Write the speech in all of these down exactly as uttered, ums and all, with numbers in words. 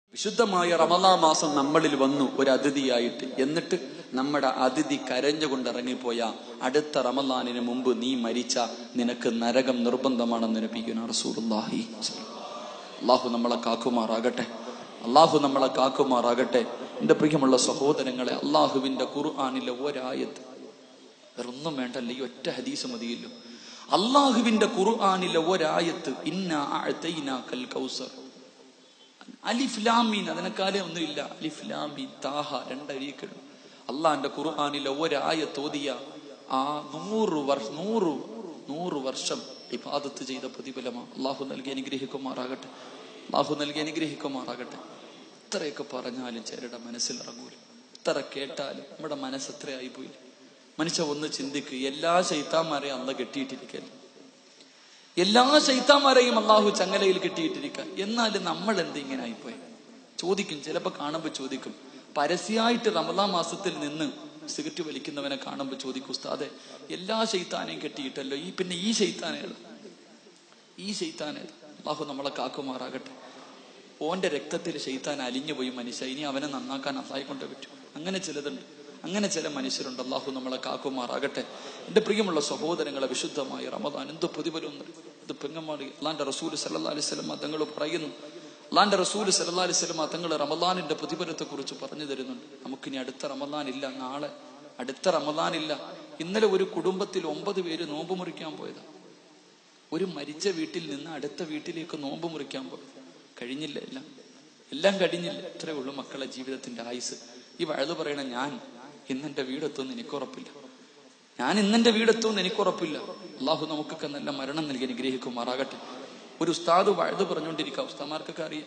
വിശുദ്ധമായ റമളാൻ മാസം നമ്മളിൽ വന്നു ഒരു അതിഥിയായിട്ട്. എന്നിട്ട് നമ്മുടെ അതിഥി കരഞ്ഞുകൊണ്ട് ഇറങ്ങിപ്പോയ അടുത്ത റമളാനിന് മുമ്പ് നീ മരിച്ച നിനക്ക് നരകം നിർബന്ധമാണെന്ന് നബിയുനാ റസൂലുള്ളാഹി. അള്ളാഹു നമ്മളെ കാക്കുമാറാകട്ടെ, അള്ളാഹു നമ്മളെ കാക്കുമാറാകട്ടെ. എന്റെ പ്രിയമുള്ള സഹോദരങ്ങളെ, അള്ളാഹുവിന്റെ ഖുർആനിലെ ഒരായത്ത്, വേറൊന്നും വേണ്ടല്ല, ഈ ഒറ്റ ഹദീസ് മതിയല്ലോ. അള്ളാഹുവിന്റെ ഖുർആനിലെ ഒരായത്ത്, ഇന്നാ അഅ്തൈനാകൽ കൗസർ, അലിഫ് ലാം മീൻ, അതിനെക്കാലം ഒന്നുമില്ല. അലിഫ് ലാം മീൻ താഹ, രണ്ടരീക്കൾ. അള്ളാന്റെ ഖുർആനിലെ ഒരായത്ത് ഓതിയ ആ നൂറ് വർഷ നൂറ് നൂറ് വർഷം ഇബാദത്ത് ചെയ്ത പ്രതിഫലമാ. അള്ളാഹു നൽകി അനുഗ്രഹിക്കുമാറാകട്ടെ, അള്ളാഹു നൽകി അനുഗ്രഹിക്കുമാറാകട്ടെ. ഇത്രയൊക്കെ പറഞ്ഞാലും ചിലരുടെ മനസ്സിലിറങ്ങൂല, ഇത്ര കേട്ടാലും നമ്മുടെ മനസ്സ് എത്രയായി പോയി. മനുഷ്യ ഒന്ന് ചിന്തിക്കുക, എല്ലാ ശൈത്താന്മാരെയും അള്ള കെട്ടിയിട്ടിരിക്കല്ലേ, എല്ലാ ശൈത്താന്മാരെയും അള്ളാഹു ചങ്ങലയിൽ കെട്ടിയിട്ടിരിക്കുക. എന്നാലും നമ്മൾ എന്തിങ്ങനെ ആയിപ്പോയി ചോദിക്കും. ചിലപ്പോ കാണുമ്പോ ചോദിക്കും, പരസ്യമായിട്ട് റമളാൻ മാസത്തിൽ നിന്ന് സിഗരറ്റ് വലിക്കുന്നവനെ കാണുമ്പോ ചോദിക്കും, ഉസ്താദെ എല്ലാ ശൈത്താനെയും കെട്ടിയിട്ടല്ലോ, ഈ പിന്നെ ഈ ശൈത്താനേതാ, ഈ ശൈത്താനേതാ? അള്ളാഹു നമ്മളെ കാക്കുമാറാകട്ടെ. ഓന്റെ രക്തത്തിൽ ശൈത്താൻ അലിഞ്ഞു പോയി മനുഷ്യ, ഇനി അവനെ നന്നാക്കാൻ അള്ളാഹെ കൊണ്ടേ പറ്റും. അങ്ങനെ ചിലതുണ്ട്, അങ്ങനെ ചില മനുഷ്യരുണ്ട്. അള്ളാഹു നമ്മളെ കാക്കുമാറാകട്ടെ. എന്റെ പ്രിയമുള്ള സഹോദരങ്ങളെ, വിശുദ്ധമായ റമദാൻ എന്ത് പ്രതിഫലം, ഇത് പെങ്ങന്മാർ. അള്ളാന്റെ റസൂൽ സല്ലല്ലാഹു അലൈഹി വസല്ലം തങ്ങൾ പറയുന്നു, അള്ളാന്റെ റസൂൽ സല്ലല്ലാഹു അലൈഹി വസല്ലം തങ്ങൾ റമദാനിന്റെ പ്രതിഫലത്തെ കുറിച്ച് പറഞ്ഞു തരുന്നുണ്ട്. നമുക്കിനി അടുത്ത റമദാൻ ഇല്ല, നാളെ അടുത്ത റമദാൻ ഇല്ല. ഇന്നലെ ഒരു കുടുംബത്തിൽ ഒമ്പത് പേര് നോമ്പ് മുറിക്കാൻ പോയതാ. ഒരു മരിച്ച വീട്ടിൽ നിന്ന് അടുത്ത വീട്ടിലേക്ക് നോമ്പ് മുറിക്കാൻ പോയി. കഴിഞ്ഞില്ല, എല്ലാം എല്ലാം കഴിഞ്ഞില്ല. ഇത്രയേ ഉള്ളൂ മക്കളെ ജീവിതത്തിന്റെ ആയുസ്. ഈ വഴുത് പറയണ, ഞാൻ ഇന്നെന്റെ വീടെത്തുമെന്ന് എനിക്കുറപ്പില്ല, ഞാൻ ഇന്നെന്റെ വീടെത്തുമെന്ന് എനിക്കുറപ്പില്ല. അള്ളാഹു നമുക്കൊക്കെ നല്ല മരണം നൽകി അനുഗ്രഹിക്കുമാറാകട്ടെ. ഒരു ഉസ്താദ് വഴുത് പറഞ്ഞുകൊണ്ടിരിക്കുക, ഉസ്താദ്മാർക്കൊക്കെ അറിയാം.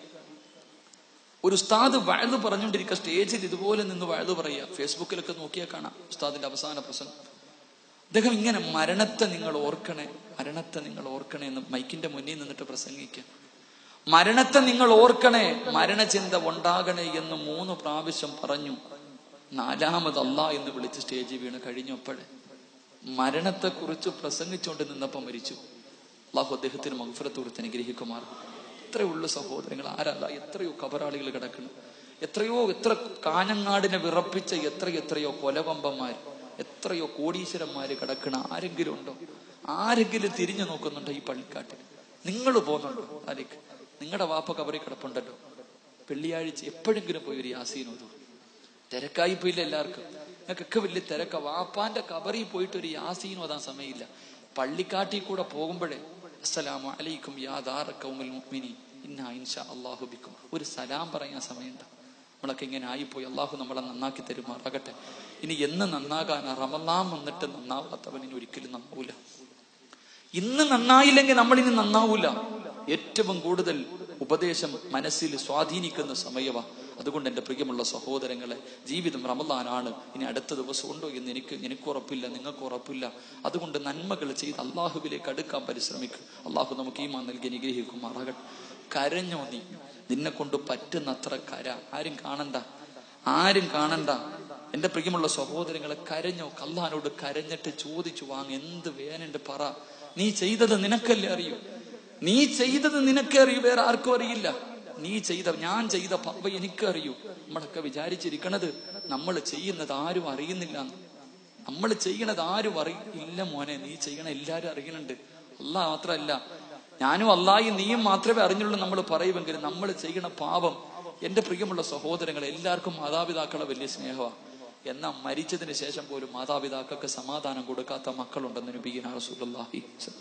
ഒരു ഉസ്താദ് വഴുത് പറഞ്ഞുകൊണ്ടിരിക്കുക, സ്റ്റേജിൽ ഇതുപോലെ നിന്ന് വഴുത് പറയുക. ഫേസ്ബുക്കിലൊക്കെ നോക്കിയാൽ കാണാം ഉസ്താദിന്റെ അവസാന പ്രസംഗം. അദ്ദേഹം ഇങ്ങനെ, മരണത്തെ നിങ്ങൾ ഓർക്കണേ, മരണത്തെ നിങ്ങൾ ഓർക്കണേ എന്ന് മൈക്കിന്റെ മുന്നിൽ നിന്നിട്ട് പ്രസംഗിക്കുക. മരണത്തെ നിങ്ങൾ ഓർക്കണേ, മരണചിന്ത ഉണ്ടാകണേ എന്ന് മൂന്ന് പ്രാവശ്യം പറഞ്ഞു. നാലാമത് അല്ലാ എന്ന് വിളിച്ച് സ്റ്റേജിൽ വീണ് കഴിഞ്ഞപ്പോഴേ മരണത്തെ കുറിച്ച് പ്രസംഗിച്ചുകൊണ്ട് നിന്നപ്പോ മരിച്ചു. അള്ളാഹു അദ്ദേഹത്തിന് മഗ്ഫിറത്ത് കൊടുത്ത് അനുഗ്രഹിക്കുമാർ. ഇത്രയേ ഉള്ളു സഹോദരങ്ങൾ. ആരല്ല, എത്രയോ കബറാളികൾ കിടക്കണം, എത്രയോ എത്ര കാഞ്ഞങ്ങാടിനെ വിറപ്പിച്ച എത്ര എത്രയോ കൊലവമ്പന്മാർ, എത്രയോ കോടീശ്വരന്മാര് കിടക്കണ. ആരെങ്കിലും ഉണ്ടോ? ആരെങ്കിലും തിരിഞ്ഞു നോക്കുന്നുണ്ടോ ഈ പള്ളിക്കാട്ടിൽ? നിങ്ങൾ പോകുന്നുണ്ടോ? ആരേക്ക് നിങ്ങളുടെ വാപ്പ കബറി കിടപ്പുണ്ടല്ലോ. വെള്ളിയാഴ്ച എപ്പോഴെങ്കിലും പോയി ഒരു യാസീൻ ഓതും. തിരക്കായി പോയില്ല എല്ലാവർക്കും, ഞങ്ങൾക്കൊക്കെ വലിയ തിരക്ക. വാപ്പാന്റെ കബറിൽ പോയിട്ട് ഒരു യാസീൻ ഓതാൻ സമയമില്ല. പള്ളിക്കാട്ടിൽ കൂടെ പോകുമ്പോഴേ അസ്സലാമു അലൈക്കും യാ ദാറ ഖൗമിൽ മുഅ്മിനീൻ ഇന്നാ ഇൻഷാ അല്ലാഹു ബിക്കും ഒരു സലാം പറയാൻ സമയമുണ്ട്. നമ്മളൊക്കെ ഇങ്ങനെ ആയിപ്പോയി. അള്ളാഹു നമ്മളെ നന്നാക്കി തരുമാറാകട്ടെ. ഇനി എന്ന് നന്നാകാനാ? റമളാൻ വന്നിട്ട് നന്നാവാത്തവൻ ഇനി ഒരിക്കലും നന്നാവൂല. ഇന്ന് നന്നായില്ലെങ്കിൽ നമ്മളിനി നന്നാവൂല. ഏറ്റവും കൂടുതൽ ഉപദേശം മനസ്സിൽ സ്വാധീനിക്കുന്ന സമയവാ. അതുകൊണ്ട് എന്റെ പ്രിയമുള്ള സഹോദരങ്ങളെ, ജീവിതം റമളാനാണ്. ഇനി അടുത്ത ദിവസം ഉണ്ടോ എന്ന് എനിക്ക് എനിക്ക് ഉറപ്പില്ല, നിങ്ങൾക്ക് ഉറപ്പില്ല. അതുകൊണ്ട് നന്മകൾ ചെയ്ത് അള്ളാഹുവിലേക്ക് അടുക്കാൻ പരിശ്രമിക്കും. അള്ളാഹു നമുക്ക് ഈമാൻ നൽകി അനുഗ്രഹിക്കുമാറാകട്ടെ. കരഞ്ഞോ നീ, നിന്നെ കൊണ്ട് പറ്റുന്നത്ര കര. ആരും കാണണ്ട, ആരും കാണണ്ട. എന്റെ പ്രിയമുള്ള സഹോദരങ്ങളെ, കരഞ്ഞോ, അള്ളാഹിനോട് കരഞ്ഞിട്ട് ചോദിച്ചു വാങ്ങ, എന്ത് വേനുണ്ട് പറ. നീ ചെയ്തത് നിനക്കല്ലേ അറിയൂ, നീ ചെയ്തത് നിനക്കേ അറിയൂ, വേറെ ആർക്കും അറിയില്ല. നീ ചെയ്ത, ഞാൻ ചെയ്ത പാപ എനിക്കറിയൂ. നമ്മളൊക്കെ വിചാരിച്ചിരിക്കണത് നമ്മൾ ചെയ്യുന്നത് ആരും അറിയുന്നില്ല. നമ്മൾ ചെയ്യണത് ആരും അറിയില്ല. മോനെ, നീ ചെയ്യണ എല്ലാരും അറിയണുണ്ട്. അള്ളാഹ് മാത്രമല്ല, ഞാനും അള്ളാഹും നീയും മാത്രമേ അറിഞ്ഞുള്ളൂ നമ്മൾ പറയുമെങ്കിലും നമ്മൾ ചെയ്യണ പാപം. എന്റെ പ്രിയമുള്ള സഹോദരങ്ങളെ, എല്ലാവർക്കും മാതാപിതാക്കളെ വലിയ സ്നേഹമാണ്. എന്നാൽ മരിച്ചതിന് ശേഷം പോലും മാതാപിതാക്കൾക്ക് സമാധാനം കൊടുക്കാത്ത മക്കളുണ്ടെന്ന് നബിയുനാ റസൂലുള്ളാഹി.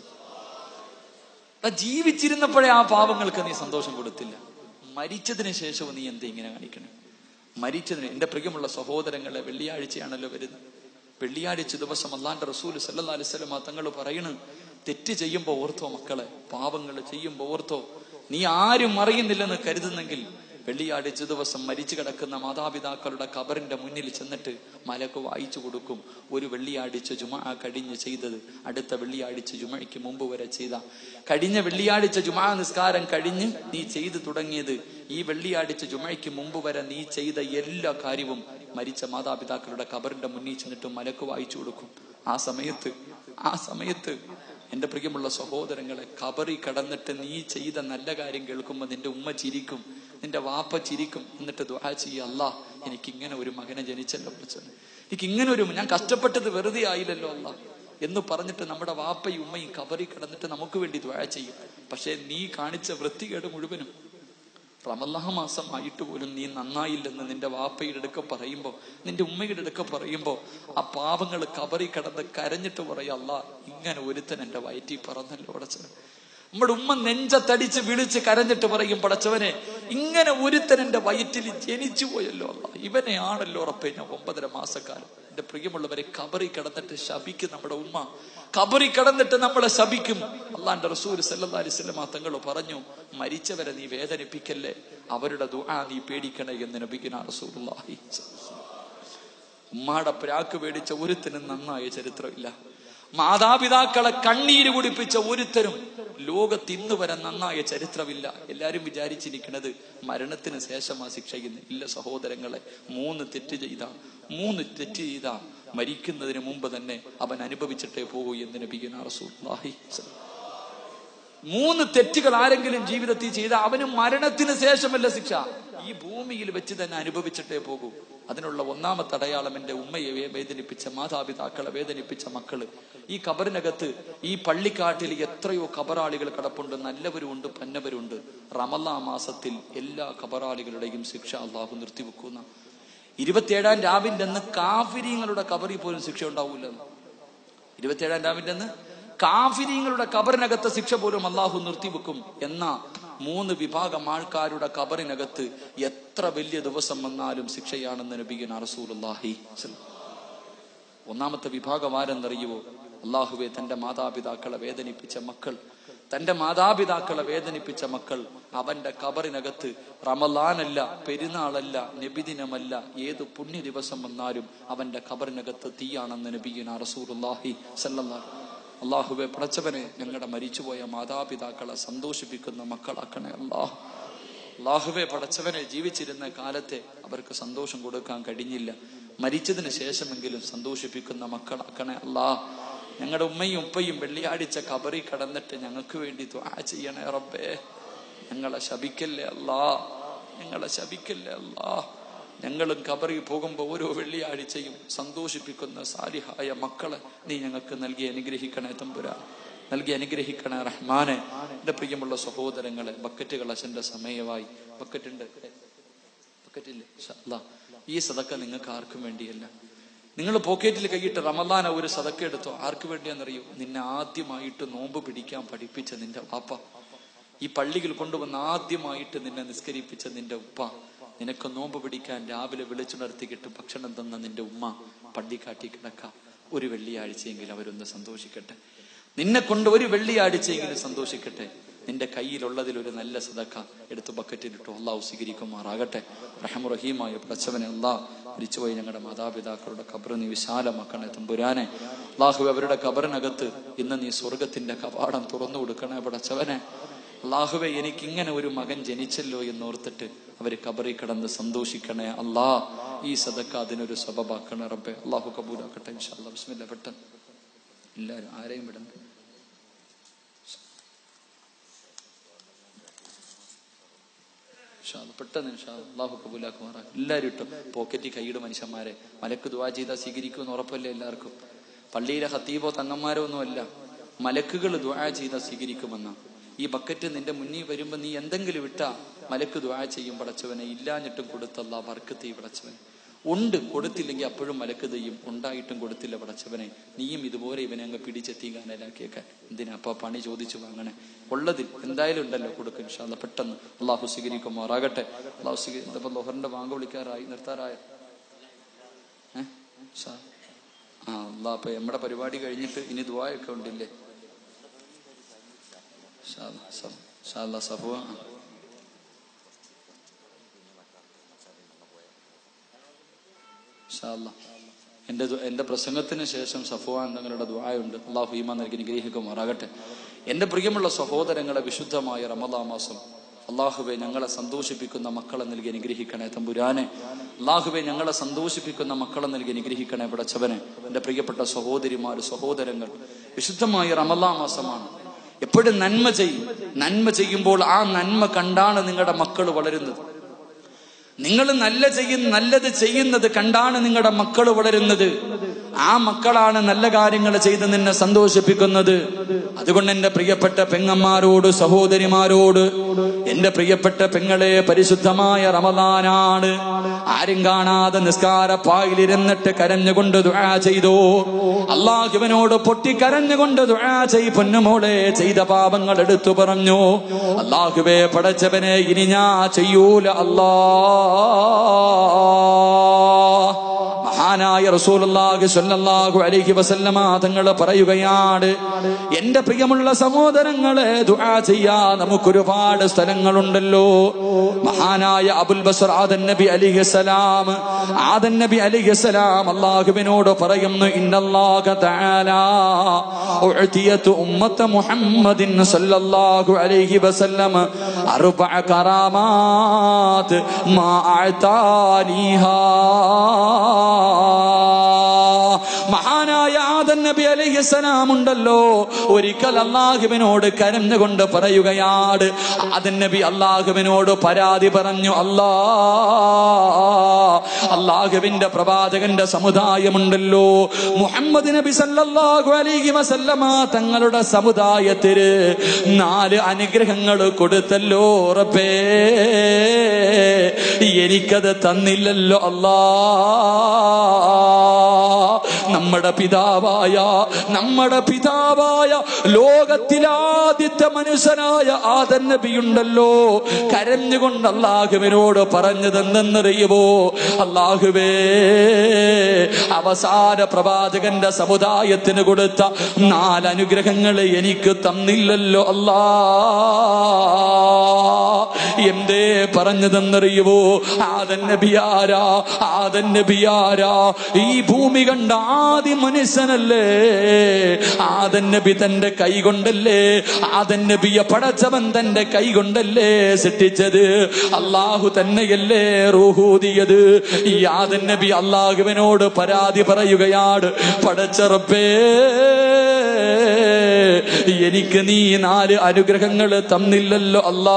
ജീവിച്ചിരുന്നപ്പോഴേ ആ പാവങ്ങൾക്ക് നീ സന്തോഷം കൊടുത്തില്ല, മരിച്ചതിന് ശേഷവും നീ എന്താ ഇങ്ങനെ കാണിക്കണം? മരിച്ചതിന് എന്റെ പ്രിയമുള്ള സഹോദരങ്ങളെ, വെള്ളിയാഴ്ചയാണല്ലോ വരുന്നത്. വെള്ളിയാഴ്ച ദിവസം അല്ലാഹുവിന്റെ റസൂൽ സല്ലല്ലാഹു അലൈഹി വസല്ലം തങ്ങൾ പറയണ്, തെറ്റ് ചെയ്യുമ്പോ ഓർത്തോ മക്കളെ, പാപങ്ങൾ ചെയ്യുമ്പോ ഓർത്തോ. നീ ആരും അറിയുന്നില്ലെന്ന് കരുതുന്നെങ്കിൽ വെള്ളിയാഴ്ച ദിവസം മരിച്ചു കിടക്കുന്ന മാതാപിതാക്കളുടെ ഖബറിന്റെ മുന്നിൽ ചെന്നിട്ട് മലക്ക് വായിച്ചു കൊടുക്കും. ഒരു വെള്ളിയാഴ്ച ജുമഅ കഴിഞ്ഞ് ചെയ്തത് അടുത്ത വെള്ളിയാഴ്ച ജുമഅയ്ക്ക് മുമ്പ് വരെ ചെയ്ത, കഴിഞ്ഞ വെള്ളിയാഴ്ച ജുമഅ നിസ്കാരം കഴിഞ്ഞ് നീ ചെയ്തു തുടങ്ങിയത് ഈ വെള്ളിയാഴ്ച ജുമഅയ്ക്ക് മുമ്പ് വരെ നീ ചെയ്ത എല്ലാ കാര്യവും മരിച്ച മാതാപിതാക്കളുടെ ഖബറിന്റെ മുന്നിൽ ചെന്നിട്ട് മലക്ക് വായിച്ചു കൊടുക്കും. ആ സമയത്ത് ആ സമയത്ത് എന്റെ പ്രിയമുള്ള സഹോദരങ്ങളെ, ഖബറി കടന്നിട്ട് നീ ചെയ്ത നല്ല കാര്യം കേൾക്കുമ്പോൾ നിന്റെ ഉമ്മ ചിരിക്കും, നിന്റെ വാപ്പ ചിരിക്കും. എന്നിട്ട് ദുആ ചെയ്യുക, അല്ലാ എനിക്ക് ഇങ്ങനെ ഒരു മകനെ ജനിച്ചല്ലോ പടച്ചവനെ, എനിക്ക് ഇങ്ങനെ ഒരു, ഞാൻ കഷ്ടപ്പെട്ടത് വെറുതെ ആയില്ലല്ലോ അല്ലാ എന്ന് പറഞ്ഞിട്ട് നമ്മുടെ വാപ്പയും ഉമ്മയും കബറി കിടന്നിട്ട് നമുക്ക് വേണ്ടി ദുആ ചെയ്യും. പക്ഷെ നീ കാണിച്ച വൃത്തികേട് മുഴുവനും റമളാൻ മാസം ആയിട്ട് പോലും നീ നന്നായില്ലെന്ന് നിന്റെ വാപ്പയുടെ അടുക്ക പറയുമ്പോ, നിന്റെ ഉമ്മയുടെ അടുക്ക പറയുമ്പോ, ആ പാവങ്ങൾ കബറി കിടന്ന് കരഞ്ഞിട്ട് പറയും, അല്ലാ ഇങ്ങനെ ഒരുത്തൻ എന്റെ വയറ്റിൽ പറന്നല്ലോ പടച്ചവനെ. നമ്മുടെ ഉമ്മ നെഞ്ചത്തടിച്ച് വിളിച്ച് കരഞ്ഞിട്ട് പറയും, പടച്ചവനെ ഇങ്ങനെ ഒരുത്തൻ എന്റെ വയറ്റിൽ ജനിച്ചു പോയല്ലോ അല്ലാ, ഇവനെയാണല്ലോ ഉറപ്പേ ഞാൻ ഒമ്പതര മാസക്കാലം. എന്റെ പ്രിയമുള്ളവരെ, കബറി കിടന്നിട്ട് ശപിക്കും നമ്മുടെ ഉമ്മ, കബറി കിടന്നിട്ട് നമ്മളെ ശപിക്കും. അള്ളാന്റെ റസൂൽ സല്ലല്ലാഹു അലൈഹി വസല്ലം തങ്ങൾ പറഞ്ഞു, മരിച്ചവരെ നീ വേദനിപ്പിക്കല്ലേ, അവരുടെ ദുആ നീ പേടിക്കണേ എന്ന് നബിയുനാ റസൂലുള്ളാഹി. ഉമ്മാടെ പ്രാക്ക് പേടിച്ച ഒരുത്തനും നന്നായ ചരിത്രമില്ല. മാതാപിതാക്കളെ കണ്ണീര് കുടിപ്പിച്ച ഒരുത്തരും ലോകത്ത് ഇന്ന് വരെ നന്നായ ചരിത്രമില്ല. എല്ലാരും വിചാരിച്ചിരിക്കുന്നത് മരണത്തിന് ശേഷമാ ശിക്ഷയുന്നു. ഇല്ല സഹോദരങ്ങളെ, മൂന്ന് തെറ്റ് ചെയ്ത മൂന്ന് തെറ്റ് ചെയ്ത മരിക്കുന്നതിന് മുമ്പ് തന്നെ അവൻ അനുഭവിച്ചിട്ടേ പോകൂ എന്ന് നബിയുനാ റസൂലുള്ളാഹി. മൂന്ന് തെറ്റുകൾ ആരെങ്കിലും ജീവിതത്തിൽ ചെയ്ത അവന് മരണത്തിന് ശേഷമല്ല ശിക്ഷ, ഈ ഭൂമിയിൽ വെച്ച് തന്നെ അനുഭവിച്ചിട്ടേ പോകൂ. അതിനുള്ള ഒന്നാമത്തെ അടയാളം എന്റെ ഉമ്മയെ വേദനിപ്പിച്ച മാതാപിതാക്കളെ വേദനിപ്പിച്ച മക്കള്. ഈ കബറിനകത്ത് ഈ പള്ളിക്കാട്ടിൽ എത്രയോ കബറാളികൾ കിടപ്പുണ്ട്, നല്ലവരുമുണ്ട് പന്നവരുണ്ട്. റമളാൻ മാസത്തിൽ എല്ലാ കബറാളികളുടെയും ശിക്ഷ അള്ളാഹു നിർത്തിവെക്കുന്ന. ഇരുപത്തിയേഴാം രാവിന്റെ അന്ന് കാഫിരീങ്ങളുടെ കബറിൽ പോലും ശിക്ഷ ഉണ്ടാവൂല. ഇരുപത്തിയേഴാം രാവിന്റെ അന്ന് കാഫിരീങ്ങളുടെ കബറിനകത്ത് ശിക്ഷ പോലും അള്ളാഹു നിർത്തിവെക്കും. എന്നാ മൂന്ന് വിഭാഗം ആൾക്കാരുടെ കബറിനകത്ത് എത്ര വലിയ ദിവസം വന്നാലും ശിക്ഷയാണെന്ന് നബിയുനാ റസൂലുള്ളാഹി. ഒന്നാമത്തെ വിഭാഗം ആരെന്നറിയുവോ? അള്ളാഹുവെ തന്റെ മാതാപിതാക്കളെ വേദനിപ്പിച്ച മക്കൾ, തന്റെ മാതാപിതാക്കളെ വേദനിപ്പിച്ച മക്കൾ. അവന്റെ കബറിനകത്ത് റമളാനല്ല, പെരുന്നാളല്ല, നബിദിനമല്ല, ഏത് പുണ്യ ദിവസം വന്നാലും അവന്റെ കബറിനകത്ത് തീയാണെന്ന് നബിയുനാ റസൂലുള്ളാഹി സല്ലല്ലാഹു. അള്ളാഹുവെ പടച്ചവനെ, ഞങ്ങളുടെ മരിച്ചുപോയ മാതാപിതാക്കളെ സന്തോഷിപ്പിക്കുന്ന മക്കളാക്കണേ അല്ലാഹ്. അള്ളാഹുവെ പടച്ചവനെ, ജീവിച്ചിരുന്ന കാലത്തെ അവർക്ക് സന്തോഷം കൊടുക്കാൻ കഴിഞ്ഞില്ല, മരിച്ചതിന് ശേഷമെങ്കിലും സന്തോഷിപ്പിക്കുന്ന മക്കളാക്കണേ അല്ലാഹ്. ഞങ്ങളുടെ ഉമ്മയും ഉപ്പയും വെള്ളിയാഴ്ച കബറി കടന്നിട്ട് ഞങ്ങൾക്ക് വേണ്ടി ദുആ ചെയ്യണേ റബ്ബേ. ഞങ്ങളെ ശപിക്കല്ലേ അല്ലാഹ്, ഞങ്ങളെ ശപിക്കല്ലേ അല്ലാഹ്. ഞങ്ങളും കബറി പോകുമ്പോ ഓരോ വെള്ളിയാഴ്ചയും സന്തോഷിപ്പിക്കുന്ന സാലിഹായ മക്കളെ നീ ഞങ്ങൾക്ക് നൽകി അനുഗ്രഹിക്കണേ തമ്പുരാൻ, നൽകി അനുഗ്രഹിക്കണേ റഹ്മാനെ. എന്റെ പ്രിയമുള്ള സഹോദരങ്ങളെ, ബക്കറ്റുകൾ അച്ഛന്റെ സമയമായി. ബക്കറ്റുണ്ട്, ബക്കറ്റില്ലേ? അല്ലാഹ്, ഈ സദക്ക നിങ്ങൾക്ക് ആർക്കും വേണ്ടിയല്ല. നിങ്ങൾ പോക്കറ്റിൽ കൈയിട്ട് റമളാൻ ഒരു സദക്ക എടുത്തോ. ആർക്ക് വേണ്ടിയാണെന്നറിയോ? നിന്നെ ആദ്യമായിട്ട് നോമ്പ് പിടിക്കാൻ പഠിപ്പിച്ച നിന്റെ വാപ്പ, ഈ പള്ളിയിൽ കൊണ്ടുവന്ന് ആദ്യമായിട്ട് നിന്നെ നിസ്കരിപ്പിച്ച നിന്റെ ഉപ്പ, നിനക്ക് നോമ്പ് പിടിക്കാൻ രാവിലെ വിളിച്ചുണർത്തിക്കിട്ട് ഭക്ഷണം തന്ന നിന്റെ ഉമ്മ പള്ളിക്കാട്ടി കിടക്ക. ഒരു വെള്ളിയാഴ്ചയെങ്കിലും അവരൊന്ന് സന്തോഷിക്കട്ടെ, നിന്നെ കൊണ്ട് ഒരു വെള്ളിയാഴ്ചയെങ്കിലും സന്തോഷിക്കട്ടെ. നിന്റെ കയ്യിലുള്ളതിൽ ഒരു നല്ല സദക്ക എടുത്ത് ബക്കറ്റിലിട്ടു. അള്ളാഹു സ്വീകരിക്കുമാറാകട്ടെ. റഹ്മുറഹീമായ പടച്ചവനെ, അള്ളാഹ് മരിച്ചുപോയി ഞങ്ങളുടെ മാതാപിതാക്കളുടെ ഖബർ നീ വിശാലമാക്കണേ തമ്പുരാനെ. അള്ളാഹു അവരുടെ ഖബറിനകത്ത് ഇന്ന് നീ സ്വർഗത്തിന്റെ കവാടം തുറന്നു കൊടുക്കണേ പടച്ചവനെ. അള്ളാഹുവെ, എനിക്കിങ്ങനെ ഒരു മകൻ ജനിച്ചല്ലോ എന്നോർത്തിട്ട് അവര് കബറി കിടന്ന് സന്തോഷിക്കണേ അല്ലാ. ഈ സദക്ക അതിനൊരു സബബാക്കണേ റബ്ബേ. അള്ളാഹു കബൂലാക്കട്ടെ ഇൻഷാ അല്ലാഹ്. ബിസ്മില്ലാ. പെട്ടെന്ന് എല്ലാവരും ആരെയും വിടണ്ട. പെട്ടെന്ന് ഇൻഷാ അല്ലാഹ്. അള്ളാഹു കബൂലാക്കുമാറാ. എല്ലാവരും ഇട്ടോ പോക്കറ്റിൽ കൈയിട് മനുഷ്യന്മാരെ. മലക്ക് ദുആ ചെയ്താൽ സ്വീകരിക്കുമെന്ന് ഉറപ്പല്ലേ എല്ലാവർക്കും? പള്ളിയിലെ ഖത്തീബോ തങ്ങന്മാരോ ഒന്നുമല്ല, മലക്കുകൾ ദുആ ചെയ്താൽ സ്വീകരിക്കുമെന്നാ. ഈ ബക്കറ്റ് നിന്റെ മുന്നിൽ വരുമ്പോ നീ എന്തെങ്കിലും ഇട്ടാ മലക്ക് ദുആ ചെയ്യും പടച്ചവനെ. ഇല്ലാഞ്ഞിട്ടും കൊടുത്തല്ല ബർക്കത്ത് ഈ പടച്ചവനെ. ഉണ്ട്, കൊടുത്തില്ലെങ്കിൽ അപ്പോഴും മലക്ക് ചെയ്യും. ഉണ്ടായിട്ടും കൊടുത്തില്ല പടച്ചവനെ, നീയും ഇതുപോലെ ഇവനെ അങ്ങ് പിടിച്ചെത്തി കാനലാക്കിയൊക്കെ എന്തിനാ അപ്പൊ പണി ചോദിച്ചു വാങ്ങണേ? ഉള്ളതിൽ എന്തായാലും ഉണ്ടല്ലോ, കൊടുക്കും ഇൻഷാ അല്ലാഹ്. പെട്ടെന്ന് അള്ളാഹു സ്വീകരിക്കുമാറാകട്ടെ. അള്ളാഹു സ്വീകരി. ഇതപ്പോ ലോഹറിന്റെ വാങ്ങ വിളിക്കാറായി, നിർത്താറായ ഏഹ് ആ അള്ളാഹ്. അപ്പൊ നമ്മുടെ പരിപാടി കഴിഞ്ഞിട്ട് ഇനി ദുആയൊക്കെ ഉണ്ടില്ലേ? സഫുവ എന്റെ എന്റെ പ്രസംഗത്തിന് ശേഷം സഫുവാൻ തങ്ങളുടെ ദുആയുണ്ട്. അള്ളാഹു ഈമാൻ നൽകി അനുഗ്രഹിക്കുമാറാകട്ടെ. എന്റെ പ്രിയമുള്ള സഹോദരങ്ങളെ, വിശുദ്ധമായ റമളാൻ മാസം അള്ളാഹുവെ ഞങ്ങളെ സന്തോഷിപ്പിക്കുന്ന മക്കളെ നൽകി അനുഗ്രഹിക്കണേ തമ്പുരാനെ. അള്ളാഹുവെ ഞങ്ങളെ സന്തോഷിപ്പിക്കുന്ന മക്കളെ നൽകി അനുഗ്രഹിക്കണേ പടച്ചവനെ. എന്റെ പ്രിയപ്പെട്ട സഹോദരിമാര്, സഹോദരങ്ങൾ, വിശുദ്ധമായ റമളാൻ മാസമാണ്. എപ്പോഴും നന്മ ചെയ്യും. നന്മ ചെയ്യുമ്പോൾ ആ നന്മ കണ്ടാണ് നിങ്ങളുടെ മക്കൾ വളരുന്നത്. നിങ്ങൾ നല്ല ചെയ്യുന്ന നല്ലത് ചെയ്യുന്നത് കണ്ടാണ് നിങ്ങളുടെ മക്കൾ വളരുന്നത്. ആ മക്കളാണ് നല്ല കാര്യങ്ങൾ ചെയ്ത് നിന്നെ സന്തോഷിപ്പിക്കുന്നത്. അതുകൊണ്ട് എന്റെ പ്രിയപ്പെട്ട പെങ്ങന്മാരോട്, സഹോദരിമാരോട്, എന്റെ പ്രിയപ്പെട്ട പെങ്ങളെ, പരിശുദ്ധമായ റമദാനാണ്. ആരും കാണാതെ നിസ്കാരപ്പായിലിരുന്നിട്ട് കരഞ്ഞുകൊണ്ട് ദുആ ചെയ്തോ. അള്ളാഹുവിനോട് പൊട്ടിക്കരഞ്ഞുകൊണ്ട് ദുആ ചെയ് പൊന്നുമോളെ. ചെയ്ത പാപങ്ങൾ എടുത്തു പറഞ്ഞു. അള്ളാഹുവേ പടച്ചവനെ, ഇനി ഞാൻ ചെയ്യൂല അല്ലാ. മഹാനായ റസൂലുള്ളാഹി സ്വല്ലല്ലാഹു അലൈഹി വസല്ലമ തങ്ങൾ പറയുകയാണ്, എന്റെ പ്രിയമുള്ള സഹോദരങ്ങളെ, ദുആ ചെയ്യാൻ നമുക്കൊരുപാട് സ്ഥലങ്ങളുണ്ടല്ലോ. മഹാനായ അബുൽ ബസർ ആദൻ നബി അലൈഹിസ്സലാം ആദൻ നബി അലൈഹിസ്സലാം അല്ലാഹുവിനോട് പറയുന്നു, ഇന്നല്ലാഹ തആല ഉഅതിയതു ഉമ്മത മുഹമ്മദിൻ സ്വല്ലല്ലാഹു അലൈഹി വസല്ലം അർബഅ കറാമാത് മാ അഅതാനിഹാ. മഹാനായ ആദൻ നബി അലൈഹിസ്സലാം ഉണ്ടല്ലോ, ഒരിക്കൽ അല്ലാഹുവിനോട് കരഞ്ഞുകൊണ്ട് പറയുകയാണ്. ആദൻ നബി അല്ലാഹുവിനോട് പരാതി പറഞ്ഞു, അല്ലാ, അല്ലാഹുവിന്റെ പ്രവാചകന്റെ സമുദായമുണ്ടല്ലോ, മുഹമ്മദ് നബി സല്ലല്ലാഹു അലൈഹി വസല്ലമ തങ്ങളുടെ സമുദായത്തിന് നാല് അനുഗ്രഹങ്ങൾ കൊടുത്തല്ലോ റബ്ബേ, എനിക്കത് തന്നില്ലല്ലോ അല്ലാ. നമ്മുടെ പിതാവായ നമ്മുടെ പിതാവായ ലോകത്തിലാദ്യത്തെ മനുഷ്യനായ ആദൻ നബിയുണ്ടല്ലോ, കരഞ്ഞുകൊണ്ട് അല്ലാഹുവിനോട് പറഞ്ഞതെന്തെന്നറിയുമോ? അല്ലാഹുവേ, അവസാന പ്രവാചകന്റെ സമുദായത്തിന് കൊടുത്ത നാലനുഗ്രഹങ്ങൾ എനിക്ക് തന്നില്ലല്ലോ അല്ലാ. എന്തേ പറഞ്ഞതെന്നറിയുമോ? ആദൻ നബിയാരാ? ആദൻ നബിയാരാ? ഈ ഭൂമി കണ്ട ആദ്യ മനുഷ്യനല്ലേ. ആദൻ നബി തന്റെ കൈ കൊണ്ടല്ലേ, ആദൻ നബിയെ പടച്ചവൻ തന്റെ കൈ കൊണ്ടല്ലേ സൃഷ്ടിച്ചത്. അല്ലാഹു തന്നെയല്ലേ റൂഹൂദിയത്. ഈ ആദൻ നബി അല്ലാഹുവിനോട് പരാതി പറയുകയാണ്, പടച്ച റബ്ബേ, എനിക്ക് നീ നാല് അനുഗ്രഹങ്ങൾ തന്നില്ലല്ലോ അല്ലാ.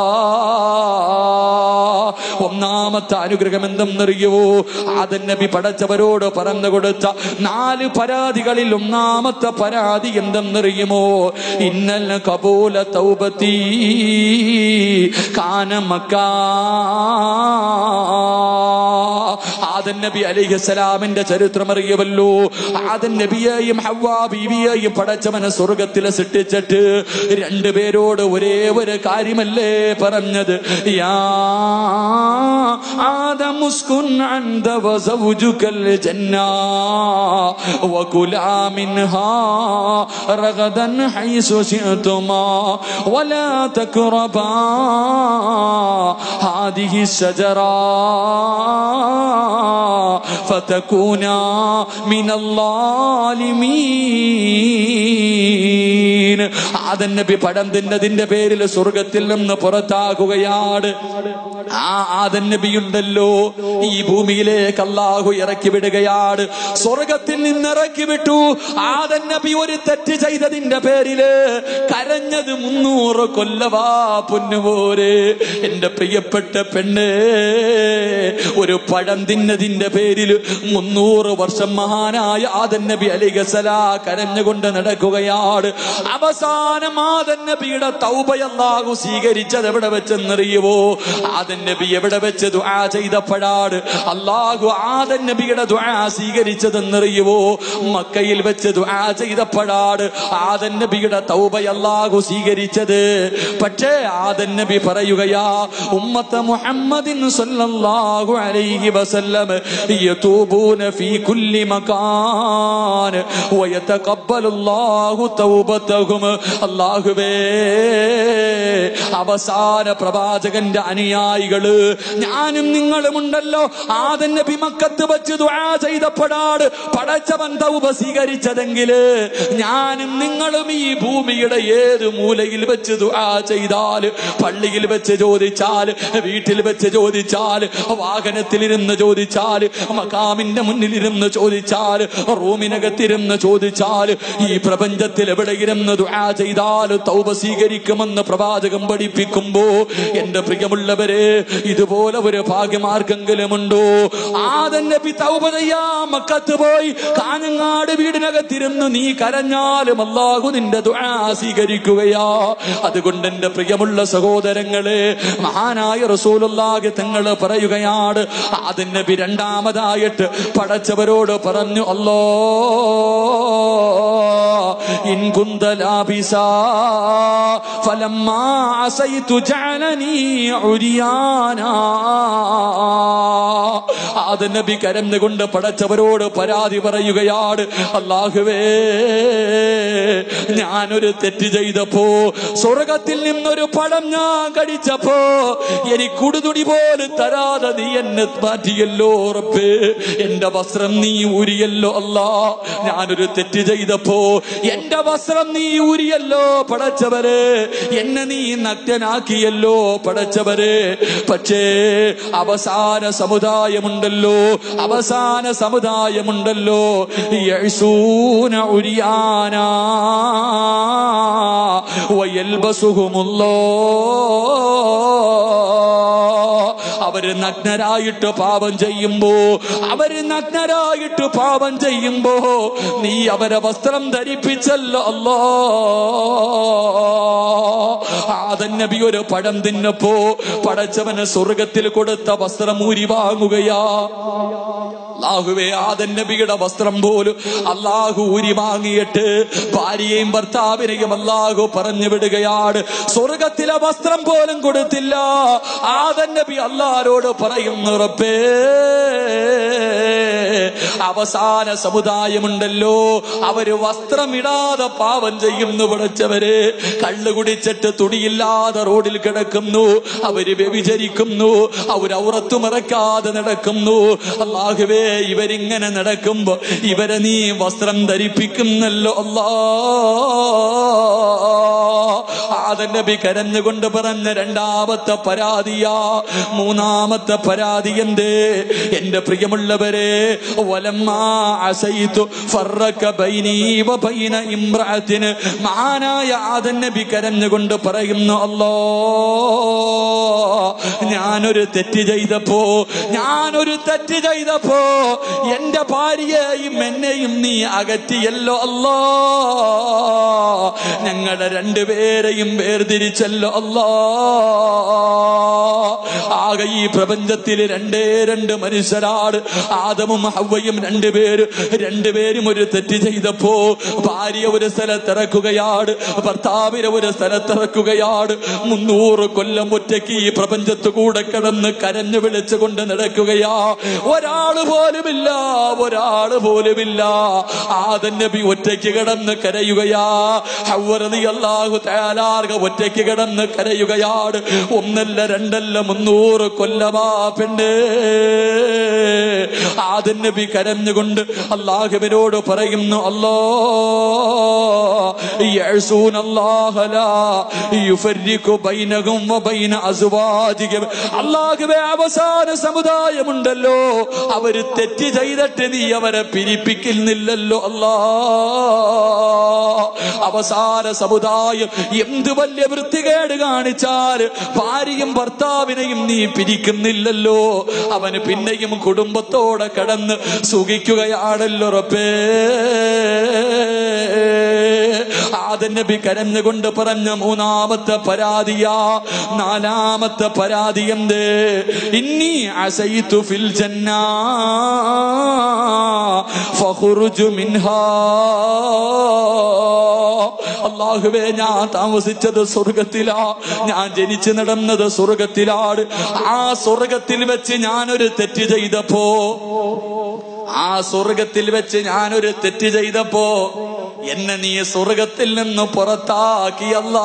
ഒന്നാമത്തെ അനുഗ്രഹം എന്തെന്നറിയുവോ? ആദൻ നബി പടച്ചവരോട് പറഞ്ഞു കൊടുത്ത നാല് പരാതികളിൽ ഒന്നാമത്തെ പരാതി എന്തെന്നറിയുമോ? ഇന്നൽ ഖബൂല തൗബതി കാന മക്കാ. ആദൻ നബി അലൈഹിസ്സലാമിന്റെ ചരിത്രം അറിയുമല്ലോ. ആദൻ നബിയെയും ഹവ്വാ ബീവിയെയും പടച്ചവനെ സ്വർഗത്തിലെ സൃഷ്ടിച്ചിട്ട് രണ്ടുപേരോട് ഒരേ ഒരു കാര്യമല്ലേ പറഞ്ഞത്? യാ ആദം ഉസ്കുൻ അൻത വസൗജുകൽ ജന്ന വകുലാ മിൻഹാ റഗദൻ ഹൈസു ശിഅതുമാ വലാ തഖറബാ ഹാദിഹി ശജറാ ഫതകൂനാ മിനൽ ളാലിമീൻ. ആദൻ നബി പഴം തിന്നതിന്റെ പേരിൽ സ്വർഗത്തിൽ നിന്ന് പുറത്താകുകയാണ്. ആ ആദൻ നബിയുണ്ടല്ലോ, ഈ ഭൂമിയിലേക്ക് അല്ലാഹു ഇറക്കി വിടുകയാണ്. സ്വർഗത്തിൽ നിന്ന് ഇറക്കി വിട്ടു. ആദൻ നബി ഒരു തെറ്റ് ചെയ്തതിന്റെ പേരില് കരഞ്ഞത് മുന്നൂറ് കൊല്ലവാ പൊന്നുപോരെ. എന്റെ പ്രിയപ്പെട്ട പെണ്ണ്, ഒരു പഴം തിന്നതിന്റെ പേരിൽ മുന്നൂറ് വർഷം മഹാനായ ആദൻ നബി അലൈഹിസ്സലാം കരഞ്ഞുകൊണ്ട് നടക്കുകയാണ്. അവസാനം ആദൻ നബിയുടെ തൗബ അല്ലാഹു സ്വീകരിച്ചത് എവിടെ വെച്ചെന്നറിയുവോ? ആദൻ നബി എവിടെ വെച്ച് ദുആ ചെയ്തപ്പോഴാണ് അല്ലാഹു ആദൻ നബിയുടെ ദുആ സ്വീകരിച്ചതെന്നറിയുവോ? മക്കയിൽ വെച്ച് ദുആ ചെയ്തപ്പോഴാണ് ആദൻ നബിയുടെ തൗബ അല്ലാഹു സ്വീകരിച്ചത്. പക്ഷേ ആദൻ നബി പറയുകയാ, ഉമ്മത്ത മുഹമ്മദിൻ സ്വല്ലല്ലാഹു അലൈഹി വസല്ലം യതൂബൂന ഫീ കുല്ലി മകാൻ വയതഖബ്ബലുല്ലാഹു തൗബതഹും. അല്ലാഹുവേ, അവസാന പ്രവാചകന്റെ അനുയായികള് ഞാനും നിങ്ങളും ഉണ്ടല്ലോ, ആദൻ നബി മക്കത്ത് വെച്ച് ദുആ ചെയ്തപ്പോഴാണ് പടച്ചവൻ തൗബ സ്വീകരിച്ചതെങ്കില് ഞാനും നിങ്ങളും ഈ ഭൂമിയുടെ ഏത് മൂലയിൽ വെച്ച് ദുആ ചെയ്താൽ, പള്ളിയിൽ വെച്ച് ചോദിച്ചാൽ, വീട്ടിൽ വെച്ച് ചോദിച്ചാൽ, വാഹനത്തിലിരുന്ന് ചോദിച്ചാൽ, മഖാമിന്റെ മുന്നിലിരുന്ന് ചോദിച്ചാൽ, റൂമിനകത്തിരുന്ന് ചോദിച്ചാൽ, ഈ പ്രപഞ്ചത്തിൽ എവിടെയിരുന്ന് ദുആ ചെയ്താൽ തൗബ സ്വീകരിക്കുമെന്ന് പ്രവാചകം പഠിപ്പിക്കുമ്പോ എന്റെ പ്രിയമുള്ളവരെ, ഇതുപോലെ ഒരു ഭാഗ്യമാർക്കെങ്കിലുമുണ്ടോ? ആദം നബി തൗബ ചെയ്യാൻ മക്കത്ത് പോയി കാഞ്ഞങ്ങാട് വീടിനകത്തിരുന്ന് നീ കരഞ്ഞാലും അല്ലാഹു നിന്റെ ദുആ സ്വീകരിക്കുകയാ. അതുകൊണ്ട് എന്റെ പ്രിയമുള്ള സഹോദരങ്ങളെ, മഹാനായ റസൂലുള്ളാഹി തങ്ങൾ പറയുകയാണ്, ആദം നബി രണ്ടാമതായിട്ട് പടച്ചവരോട് പറഞ്ഞു, അല്ലാ ഇൻ കുന്ത ലാബിസാ ഫലമ്മാ അസൈതു ജഅലനീ ഉരിയാനാ. ആദം നബി കരഞ്ഞുകൊണ്ട് പടച്ചവരോട് പരാതി പറയുകയാണ്, അല്ലാഹുവേ, ഞാനൊരു തെറ്റ് ചെയ്തപ്പോ, സ്വർഗത്തിൽ നിന്നൊരു പഴം ഞാൻ കടിച്ചപ്പോ എനിക്ക് കുടുതുണി പോലും തരാതെ നീ എന്നെ മാറ്റിയല്ലോ റബ്ബേ. എന്റെ വസ്ത്രം നീ ഊരിയല്ലോ അല്ലാ. ഞാനൊരു തെറ്റ് ചെയ്തപ്പോ എന്റെ വസ്ത്രം നീ ഊരിയല്ലോ പടച്ചവരെ. എന്നെ നീ നഗ്നനാക്കിയല്ലോ പടച്ചവരെ. പക്ഷേ അവസാന സമുദായമുണ്ടല്ലോ, അവസാന സമുദായമുണ്ടല്ലോ, യഅ്സൂന ഉരിയാനാ അവര് നഗ്നരായിട്ട് പാപം ചെയ്യുമ്പോ, അവര് നഗ്നരായിട്ട് പാപം ചെയ്യുമ്പോ നീ അവരെ വസ്ത്രം ധരിപ്പിച്ചല്ലോ അല്ലാ. ആദം നബി ഒരു പഴം തിന്നപ്പോ പടച്ചവന് സ്വർഗത്തിൽ കൊടുത്ത വസ്ത്രം ഊരി വാങ്ങുകയാ. അല്ലാഹുവേ, ആദം നബിയുടെ വസ്ത്രം പോലും അല്ലാഹു ഊരി വാങ്ങിയിട്ട് ഭാര്യയെയും ഭർത്താവിനെയും അല്ലാഹു പറഞ്ഞു വിടുകയാണ്. സ്വർഗത്തിലെ വസ്ത്രം പോലും കൊടുത്തില്ല. ആദം നബി അല്ലാഹുവോട് പറയുന്നു, റബ്ബേ, അവസാന സമുദായമുണ്ടല്ലോ, അവര് വസ്ത്രമിടാതെ പാപം ചെയ്യുന്നു പടച്ചവരെ. കള്ളു കുടിച്ചിട്ട് തുണിയില്ലാതെ റോഡിൽ കിടക്കുന്നു, അവര് വ്യഭിചരിക്കുന്നു, അവർ ഔറത്ത് മറക്കാതെ നടക്കുന്നു. അല്ലാഹുവേ, ഇവരിങ്ങനെ നടക്കുമ്പോ ഇവരെ നീ വസ്ത്രം ധരിപ്പിക്കുന്നല്ലോ അല്ലാ. ആദം നബി കരഞ്ഞുകൊണ്ട് പറഞ്ഞ രണ്ടാമത്തെ പരാതിയാ. മൂന്നാമത്തെ പരാതി എന്തേ? എന്റെ പ്രിയമുള്ളവരെ, വലമ്മാ അസൈതു ഫറക ബൈനി വബൈന ഇംറഅതിന്, മഹാനായ ആദം നബി കരഞ്ഞുകൊണ്ട് പറയുന്നു, അല്ലാ, ഞാനൊരു തെറ്റ് ചെയ്തപ്പോ ഞാനൊരു തെറ്റ് ചെയ്തപ്പോ എന്റെ ഭാര്യയെയും എന്നെയും നീ അകറ്റിയല്ലോ അല്ലാ. ഞങ്ങളെ രണ്ടുപേരെയും വേർതിരിച്ചല്ലോ അല്ലാ. ആകെ ഈ പ്രപഞ്ചത്തിൽ രണ്ടേ രണ്ട് മനുഷ്യരാണ്, ആദമും ഹവ്വയും. രണ്ടുപേര് രണ്ടുപേരും ഒരു തെറ്റ് ചെയ്തപ്പോ ഭാര്യ ഒരു സ്ഥലത്തിറക്കുകയാണ്, ഭർത്താവിനെ ഒരു സ്ഥലത്തിറക്കുകയാണ്. മുന്നൂറ് കൊല്ലം ഒറ്റയ്ക്ക് ഈ പ്രപഞ്ചത്ത് കൂടെ കിടന്ന് കരഞ്ഞു വിളിച്ചുകൊണ്ട് നടക്കുകയാ. ഒരാള് പോലുമില്ല, ഒരാള് പോലുമില്ല. ആദം നബി ഒറ്റയ്ക്ക് കിടന്ന് കരയുകയാ. ഹവ്വ റളിയല്ലാഹു തആല ഒറ്റയ്ക്ക് കിടന്ന് കരയുകയാണ്. ഒന്നല്ല രണ്ടല്ല മുന്നൂറ് കൊല്ലമാ പെണ്ണ്. ആദം നബി കരഞ്ഞുകൊണ്ട് അല്ലാഹുവിനോട് പറയുന്നു, അല്ലാ, യഅ്സൂനല്ലാഹ ലാ യുഫർരിഖു ബൈനഹും വബൈന അസ്വാജിഹിം. അല്ലാഹുവേ, അവസാന സമുദായമുണ്ടല്ലോ, അവര് തെറ്റ് ചെയ്തിട്ട് നീ അവരെ പിരിപ്പിക്കുന്നില്ലല്ലോ അല്ലാ. അവസാന സമുദായം എന്ത് വലിയ വൃത്തികേട് കാണിച്ചാൽ ഭാര്യയും ഭർത്താവിനെയും നീ പിരിക്കുന്നില്ലല്ലോ. അവന് പിന്നെയും കുടുംബത്തോടെ കടന്ന് സുഖിക്കുകയാണല്ലോ റബ്ബേ. ആദം നബി കരഞ്ഞുകൊണ്ട് പറഞ്ഞ മൂന്നാമത്തെ പരാതിയാ. നാലാമത്തെ പരാതി എന്ത്? ഇന്നി അസൈതു ഫിൽ ജന്നാ ഫഖുറുജു മിൻഹാ. അല്ലാഹുവേ, ഞാൻ താമസിച്ചത് സ്വർഗത്തിലാ, ഞാൻ ജനിച്ചു നടന്നത് സ്വർഗത്തിലാണ്. ആ സ്വർഗത്തിൽ വെച്ച് ഞാനൊരു തെറ്റ് ചെയ്തപ്പോ ആ സ്വർഗത്തിൽ വെച്ച് ഞാനൊരു തെറ്റ് ചെയ്തപ്പോ എന്നെ നീ സ്വർഗത്തിൽ നിന്ന് പുറത്താക്കിയല്ലാ,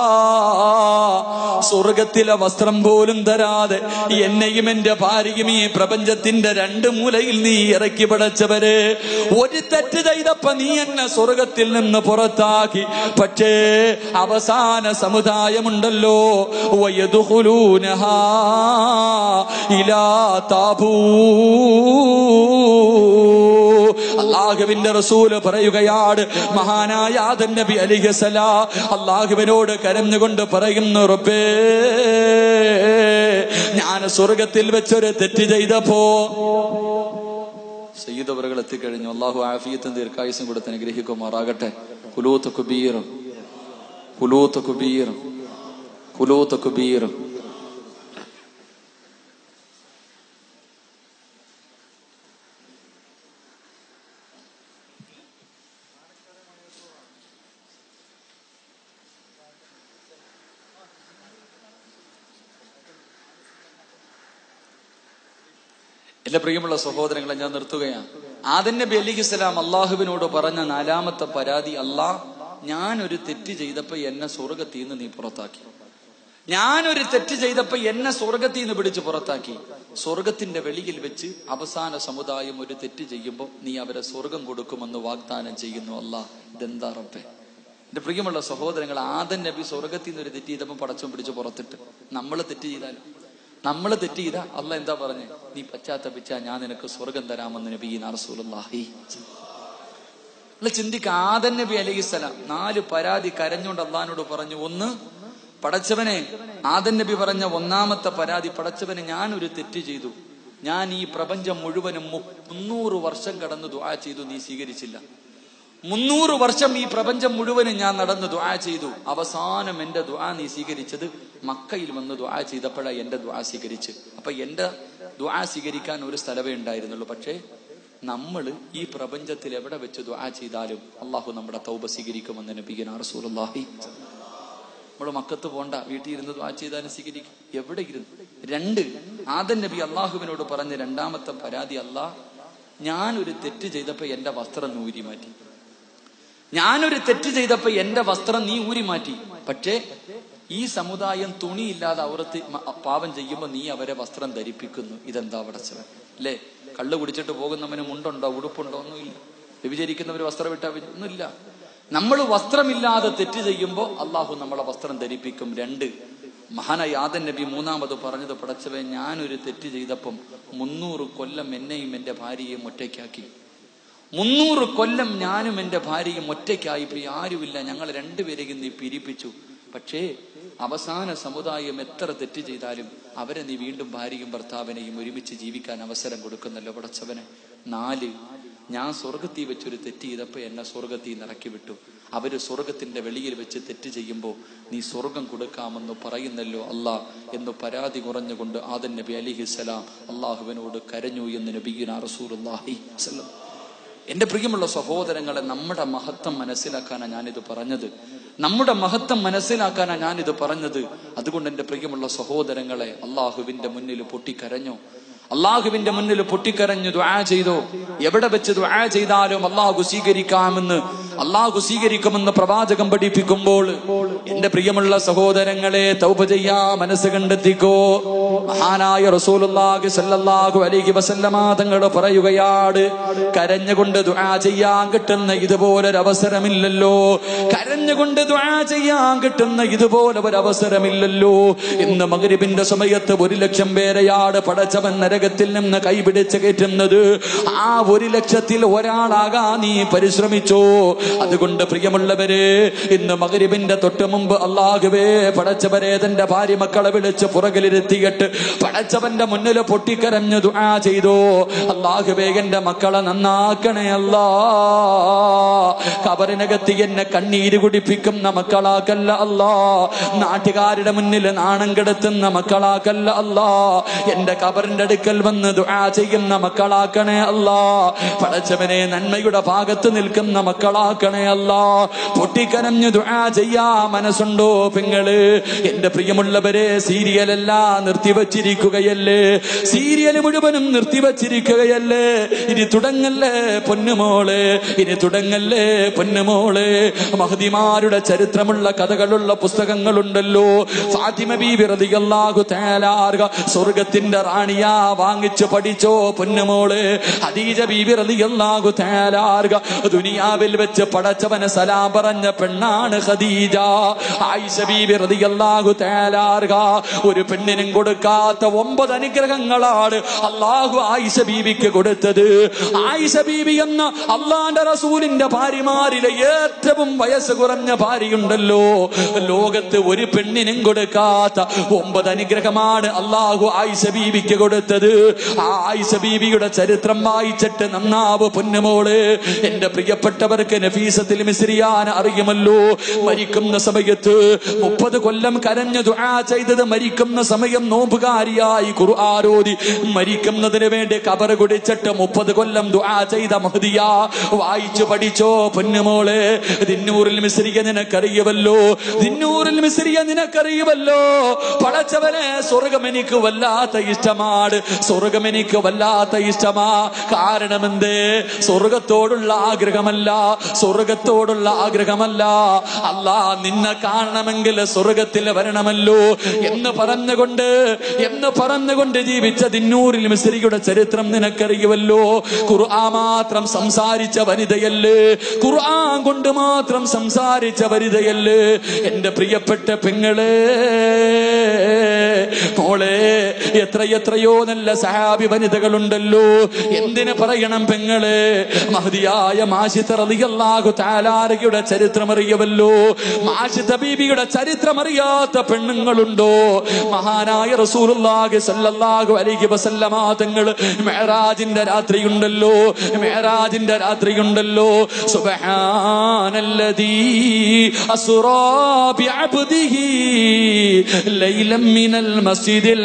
സ്വർഗത്തിലെ വസ്ത്രം പോലും തരാതെ എന്നെയും എന്റെ ഭാര്യയും ഈ പ്രപഞ്ചത്തിന്റെ രണ്ട് മൂലയിൽ നീ ഇറക്കി പടച്ചവരെ, ഒരു തെറ്റ് ചെയ്തപ്പോ നീ എന്നെ സ്വർഗത്തിൽ നിന്ന് പുറത്താക്കി. പക്ഷേ അവസാന സമുദായമുണ്ടല്ലോ, വയദ്ഖുലൂനഹാ ഇലാ താബൂ. അല്ലാഹുവിന്റെ റസൂല് പറയുകയാണ്, മഹാനായ ആദം നബി അലൈഹിസ്സലാം അല്ലാഹുവിനോട് കരഞ്ഞുകൊണ്ട് പറയുന്നു, റബ്ബേ ഞാൻ സ്വർഗത്തിൽ വെച്ചൊരു തെറ്റ് ചെയ്തപ്പോ. സയ്യിദ് അവറുകൾ എത്തിക്കഴിഞ്ഞു. അല്ലാഹു ആഫിയത്തും ദീർഘായുസ്സും കൊടുത്ത് അനുഗ്രഹിക്കുമാറാകട്ടെ. കുലൂത്ത് കുബീർ, കുലൂത്ത് കുബീർ, കുലൂത്ത് കുബീർ. എന്റെ പ്രിയമുള്ള സഹോദരങ്ങളെ, ഞാൻ നിർത്തുകയാണ്. ആദം നബി അലൈഹിസ്സലാം അള്ളാഹുവിനോട് പറഞ്ഞ നാലാമത്തെ പരാതി, അല്ലാഹ് ഞാനൊരു തെറ്റ് ചെയ്തപ്പോ എന്നെ സ്വർഗത്തിൽ നിന്ന് നീ പുറത്താക്കി. ഞാനൊരു തെറ്റ് ചെയ്തപ്പോ എന്നെ സ്വർഗത്തിൽ നിന്ന് പിടിച്ച് പുറത്താക്കി. സ്വർഗത്തിന്റെ വെളിയിൽ വെച്ച് അവസാന സമുദായം ഒരു തെറ്റ് ചെയ്യുമ്പോൾ നീ അവരെ സ്വർഗം കൊടുക്കുമെന്ന് വാഗ്ദാനം ചെയ്യുന്നു. അല്ലാഹ് ഇതെന്താ റബ്ബേ? എന്റെ പ്രിയമുള്ള സഹോദരങ്ങൾ, ആദം നബി സ്വർഗത്തിൽ നിന്ന് ഒരു തെറ്റ് ചെയ്തപ്പോൾ പടച്ചോൻ പിടിച്ച് പുറത്തിട്ട്. നമ്മൾ തെറ്റ് ചെയ്താലും നമ്മൾ തെറ്റ് ചെയ്താ അല്ലാഹ് എന്താ പറഞ്ഞേ? നീ പശ്ചാത്തപിച്ചാ ഞാൻ നിനക്ക് സ്വർഗം തരാമെന്ന് നബിയിനാ റസൂലുള്ളാഹി. അല്ല, ചിന്തിക്ക. ആദം നബി അലൈഹിസ്സലാം നാല് പരാതി കരഞ്ഞുകൊണ്ട് അള്ളാഹിനോട് പറഞ്ഞു. ഒന്ന്, പടച്ചവനെ, ആദം നബി പറഞ്ഞ ഒന്നാമത്തെ പരാതി, പടച്ചവനെ ഞാനൊരു തെറ്റ് ചെയ്തു. ഞാൻ ഈ പ്രപഞ്ചം മുഴുവനും മുന്നൂറ് വർഷം കടന്ന് ദുആ ചെയ്തു, നീ സ്വീകരിച്ചില്ല. മുന്നൂറ് വർഷം ഈ പ്രപഞ്ചം മുഴുവനും ഞാൻ നടന്ന് ദുആ ചെയ്തു. അവസാനം എന്റെ ദുആ നീ സ്വീകരിച്ചത് മക്കയിൽ വന്ന് ദുആ ചെയ്തപ്പോഴാണ് എന്റെ ദുആ സ്വീകരിച്ച്. അപ്പൊ എന്റെ ദുആ സ്വീകരിക്കാൻ ഒരു സ്ഥലമേ ഉണ്ടായിരുന്നുള്ളൂ. പക്ഷേ നമ്മൾ ഈ പ്രപഞ്ചത്തിൽ എവിടെ വെച്ച് ദുആ ചെയ്താലും അള്ളാഹു നമ്മുടെ തൗബ സ്വീകരിക്കുമെന്ന് നബിയുനാ റസൂലുള്ളാഹി. നമ്മൾ മക്കത്ത് പോണ്ട, വീട്ടിൽ ഇരുന്ന് ദുആ ചെയ്താലും സ്വീകരിക്കും, എവിടെ ഇരുന്ന്. രണ്ട്, ആദം നബി അള്ളാഹുവിനോട് പറഞ്ഞ രണ്ടാമത്തെ പരാതി, അല്ലാഹ് ഞാനൊരു തെറ്റ് ചെയ്തപ്പോ എന്റെ വസ്ത്രം നീ ഊരി മാറ്റി. ഞാനൊരു തെറ്റ് ചെയ്തപ്പോ എന്റെ വസ്ത്രം നീ ഊരി മാറ്റി. പക്ഷേ ഈ സമുദായം തുണിയില്ലാതെ അവർത്ത് പാപം ചെയ്യുമ്പോൾ നീ അവരെ വസ്ത്രം ധരിപ്പിക്കുന്നു. ഇതെന്താ പടച്ചവൻ? അല്ലേ, കള്ള് കുടിച്ചിട്ട് പോകുന്നവന് മുണ്ടുണ്ടോ ഉടുപ്പുണ്ടോ? ഒന്നുമില്ല. വ്യഭിചരിക്കുന്നവർ വസ്ത്രം ഇട്ടാ ഒന്നുമില്ല. നമ്മൾ വസ്ത്രമില്ലാതെ തെറ്റ് ചെയ്യുമ്പോൾ അള്ളാഹു നമ്മളെ വസ്ത്രം ധരിപ്പിക്കും. രണ്ട്, മഹാനായ ആദം നബി മൂന്നാമത് പറഞ്ഞത്, പടച്ചവൻ ഞാനൊരു തെറ്റ് ചെയ്തപ്പം മുന്നൂറ് കൊല്ലം എന്നെയും എന്റെ ഭാര്യയെയും ഒറ്റയ്ക്കാക്കി. മുന്നൂറ് കൊല്ലം ഞാനും എന്റെ ഭാര്യയും ഒറ്റയ്ക്കായി പോയി, ആരുമില്ല, ഞങ്ങൾ രണ്ടുപേരെയും നീ പിരിപ്പിച്ചു. പക്ഷേ അവസാന സമുദായം എത്ര തെറ്റ് ചെയ്താലും അവരെ നീ വീണ്ടും ഭാര്യയും ഭർത്താവിനെയും ഒരുമിച്ച് ജീവിക്കാൻ അവസരം കൊടുക്കുന്നല്ലോ പടച്ചവനെ. നാല്, ഞാൻ സ്വർഗത്തിൽ വെച്ചൊരു തെറ്റ് ചെയ്തപ്പോ എന്നെ സ്വർഗത്തിൽ നിന്ന് ഇറക്കി വിട്ടു. അവര് സ്വർഗത്തിന്റെ വെളിയിൽ വെച്ച് തെറ്റ് ചെയ്യുമ്പോൾ നീ സ്വർഗം കൊടുക്കാമെന്ന് പറയുന്നല്ലോ അല്ലാഹ് എന്ന് പരാതി കുറഞ്ഞുകൊണ്ട് ആദം നബി അലൈഹിസ്സലാം അള്ളാഹുവിനോട് കരഞ്ഞു എന്ന് നബിയുനാ റസൂലുള്ളാഹി സ്വല്ലല്ലാഹു. എന്റെ പ്രിയമുള്ള സഹോദരങ്ങളെ, നമ്മുടെ മഹത്വം മനസ്സിലാക്കാനാണ് ഞാനിത് പറഞ്ഞത്. നമ്മുടെ മഹത്വം മനസ്സിലാക്കാനാണ് ഞാനിത് പറഞ്ഞത്. അതുകൊണ്ട് എന്റെ പ്രിയമുള്ള സഹോദരങ്ങളെ, അള്ളാഹുവിന്റെ മുന്നിൽ പൊട്ടിക്കരഞ്ഞോ? അള്ളാഹുവിന്റെ മുന്നിൽ പൊട്ടിക്കരഞ്ഞു ദുആ ചെയ്തോ? എവിടെ വെച്ച് ദുആ ചെയ്താലും അള്ളാഹു സ്വീകരിക്കാമെന്ന് അള്ളാഹു സ്വീകരിക്കുമെന്ന് പ്രവാചകം പഠിപ്പിക്കുമ്പോൾ എന്റെ പ്രിയമുള്ള സഹോദരങ്ങളെ, തൗബ ചെയ്യാ മനസ്സ് കണ്ടെത്തിക്കോ. മഹാനായ റസൂലുള്ളാഹി സ്വല്ലല്ലാഹു അലൈഹി വസല്ലമ തങ്ങൾ പറയുകയാണ്, കരഞ്ഞുകൊണ്ട് ദുആ ചെയ്യാൻ കിട്ടുന്ന ഇതുപോലൊരു അവസരമില്ലല്ലോ. കരഞ്ഞുകൊണ്ട് ദുആ ചെയ്യാൻ കിട്ടുന്ന ഇതുപോലെ ഒരു അവസരമില്ലല്ലോ. ഇന്ന് മഗ്രിബിന്റെ സമയത്ത് ഒരു ലക്ഷം പേരെയാണ് പടച്ചവൻ നരകത്തിൽ നിന്ന് കൈപിടിച്ച് കയറ്റുന്നത്. ആ ഒരു ലക്ഷത്തിൽ ഒരാളാകാ നീ പരിശ്രമിച്ചോ. അതുകൊണ്ട് പ്രിയമുള്ളവരെ, ഇന്ന് മഗ്രിബിന്റെ തൊട്ട് മുമ്പ് അല്ലാഹുവേ പടച്ചവരെ തന്റെ ഭാര്യ മക്കളെ വിളിച്ച് പുറകിലിരുത്തിയിട്ട് പടച്ചവന്റെ മുന്നിൽ പൊട്ടിക്കരഞ്ഞു ദുആ ചെയ്തോ. അല്ലാഹുവേ എന്റെ മക്കളെ നന്നാക്കണേ അല്ലാ. ഖബറിനകത്ത് എന്നെ കണ്ണീര് കുടിപ്പിക്കുന്ന മക്കളാക്കല്ല അല്ലാ. നാട്ടുകാരുടെ മുന്നിൽ നാണം കെടുത്തുന്ന മക്കളാക്കല്ല അല്ലാ. എന്റെ ഖബറിന്റെ അടുക്കൽ വന്ന് ദുആ ചെയ്യുന്ന മക്കളാക്കണേ അല്ലാ. പടച്ചവനെ നന്മയുടെ ഭാഗത്ത് നിൽക്കുന്ന മക്കളാക്ക മാപ്പാക്കണേ അല്ലാ. പൊട്ടിക്കരഞ്ഞു ദുആ ചെയ്യാ മനസ്സുണ്ടോ പെങ്ങള്? എന്റെ പ്രിയമുള്ളവരെ, സീരിയലെല്ലാം നിർത്തിവച്ചിരിക്കുകയല്ലേ? സീരിയൽ മുഴുവനും നിർത്തിവച്ചിരിക്കുകയല്ലേ? ഇനി തുടങ്ങല്ലേ പൊന്നുമോളെ, ഇനി തുടങ്ങല്ലേ പൊന്നുമോളെ. മഹദിമാരുടെ ചരിത്രമുള്ള കഥകളുള്ള പുസ്തകങ്ങളുണ്ടല്ലോ. ഫാത്തിമ ബീബി റളിയല്ലാഹു തആല അൻഹ സ്വർഗത്തിന്റെ റാണിയാ, വാങ്ങിച്ചു പഠിച്ചോ പൊന്നുമോളെ. ഖദീജ ബീബി റളിയല്ലാഹു തആല അൻഹ ദുനിയാവിൽ വെച്ച് പടച്ചവനെ സലാം പറഞ്ഞ പെണ്ണാണ് ഖദീജ. ആയിഷ ബീബി റളിയല്ലാഹു തആല അൻഹ ഒരു പെണ്ണിനും കൊടുക്കാത്ത ഒമ്പത് അനുഗ്രഹങ്ങളാണ് അല്ലാഹു ആയിഷ ബീബിക്ക് കൊടുത്തത്. ആയിഷ ബീബി എന്ന അള്ളാന്റെ റസൂലിന്റെ ഭാര്യമാരിലെ ഏറ്റവും വയസ്സ് കുറഞ്ഞ ഭാര്യയുണ്ടല്ലോ, ലോകത്ത് ഒരു പെണ്ണിനും കൊടുക്കാത്ത ഒമ്പത് അനുഗ്രഹമാണ് അല്ലാഹു ആയിഷ ബീബിക്ക് കൊടുത്തത്. ആ ആയിഷ ബീബിയുടെ ചരിത്രം വായിച്ചിട്ട് നന്നാവ് പൊന്നുമോള്. എന്റെ പ്രിയപ്പെട്ടവർക്ക് നഫീസത്തുൽ മിസ്രിയാന അറിയുമല്ലോ. മരിക്കുന്ന സമയത്ത് മുപ്പത് കൊല്ലം കരഞ്ഞു ദുആ ചെയ്തത്, മരിക്കുന്ന സമയം നോമ്പുകാരിയായി ഖുർആൻ ഓതി മരിക്കുന്നതിന് വേണ്ടി ഖബർ കുടിച്ചിട്ട് മുപ്പത് കൊല്ലം ദുആ ചെയ്ത മഹദിയ. വായിച്ചു പഠിച്ചോ പൊന്നുമോളെ. ദിന്നൂറുൽ മിസ്രിയ നിനക്കറിയുമല്ലോ, ദിന്നൂറുൽ മിസ്രിയ നിനക്കറിയുമല്ലോ. പടച്ചവനെ, സ്വർഗം എനിക്ക് വല്ലാത്ത ഇഷ്ടമാണ്, സ്വർഗം എനിക്ക് വല്ലാത്ത ഇഷ്ടമാ. കാരണം എന്തേ? സ്വർഗത്തോടുള്ള ആഗ്രഹമല്ല, സ്വർഗത്തോടുള്ള ആഗ്രഹമല്ല. അല്ലാ, നിന്നെ കാണണമെങ്കിൽ സ്വർഗത്തിൽ വരണമല്ലോ എന്ന് പറഞ്ഞുകൊണ്ട് എന്ന് പറഞ്ഞുകൊണ്ട് ജീവിച്ച ദിന്നൂറുൽ മിസ്രിയുടെ ചരിത്രം നിനക്കറിയുമല്ലോ. ഖുർആൻ മാത്രം സംസാരിച്ച വനിതയല്ലേ, ഖുർആൻ കൊണ്ട് മാത്രം സംസാരിച്ച വനിതയല്ലേ എന്റെ പ്രിയപ്പെട്ട പെങ്ങളെ. മോളെ, എത്ര എത്രയോ നല്ല സഹാബി വനിതകളുണ്ടല്ലോ. എന്തിനു പറയണം പെങ്ങളെ? മഹദിയായ മാഷിത റളിയല്ലാഹു തആല അൻഹയുടെ ചരിത്രം അറിയുമല്ലോ. മാഷിത ബീബിയുടെ ചരിത്രം അറിയാത്ത പെണ്ണുങ്ങളുണ്ടോ? മഹാനായ റസൂലുള്ളാഹി സ്വല്ലല്ലാഹു അലൈഹി വസല്ലമ തങ്ങൾ മിഅ്റാജിന്റെ രാത്രിയുണ്ടല്ലോ, മിഅ്റാജിന്റെ രാത്രിയുണ്ടല്ലോ. സുബ്ഹാനല്ലദീ അസ്റാ ബിഅബ്ദിഹി ലൈലൻ മിനൽ മസ്ജിദിൽ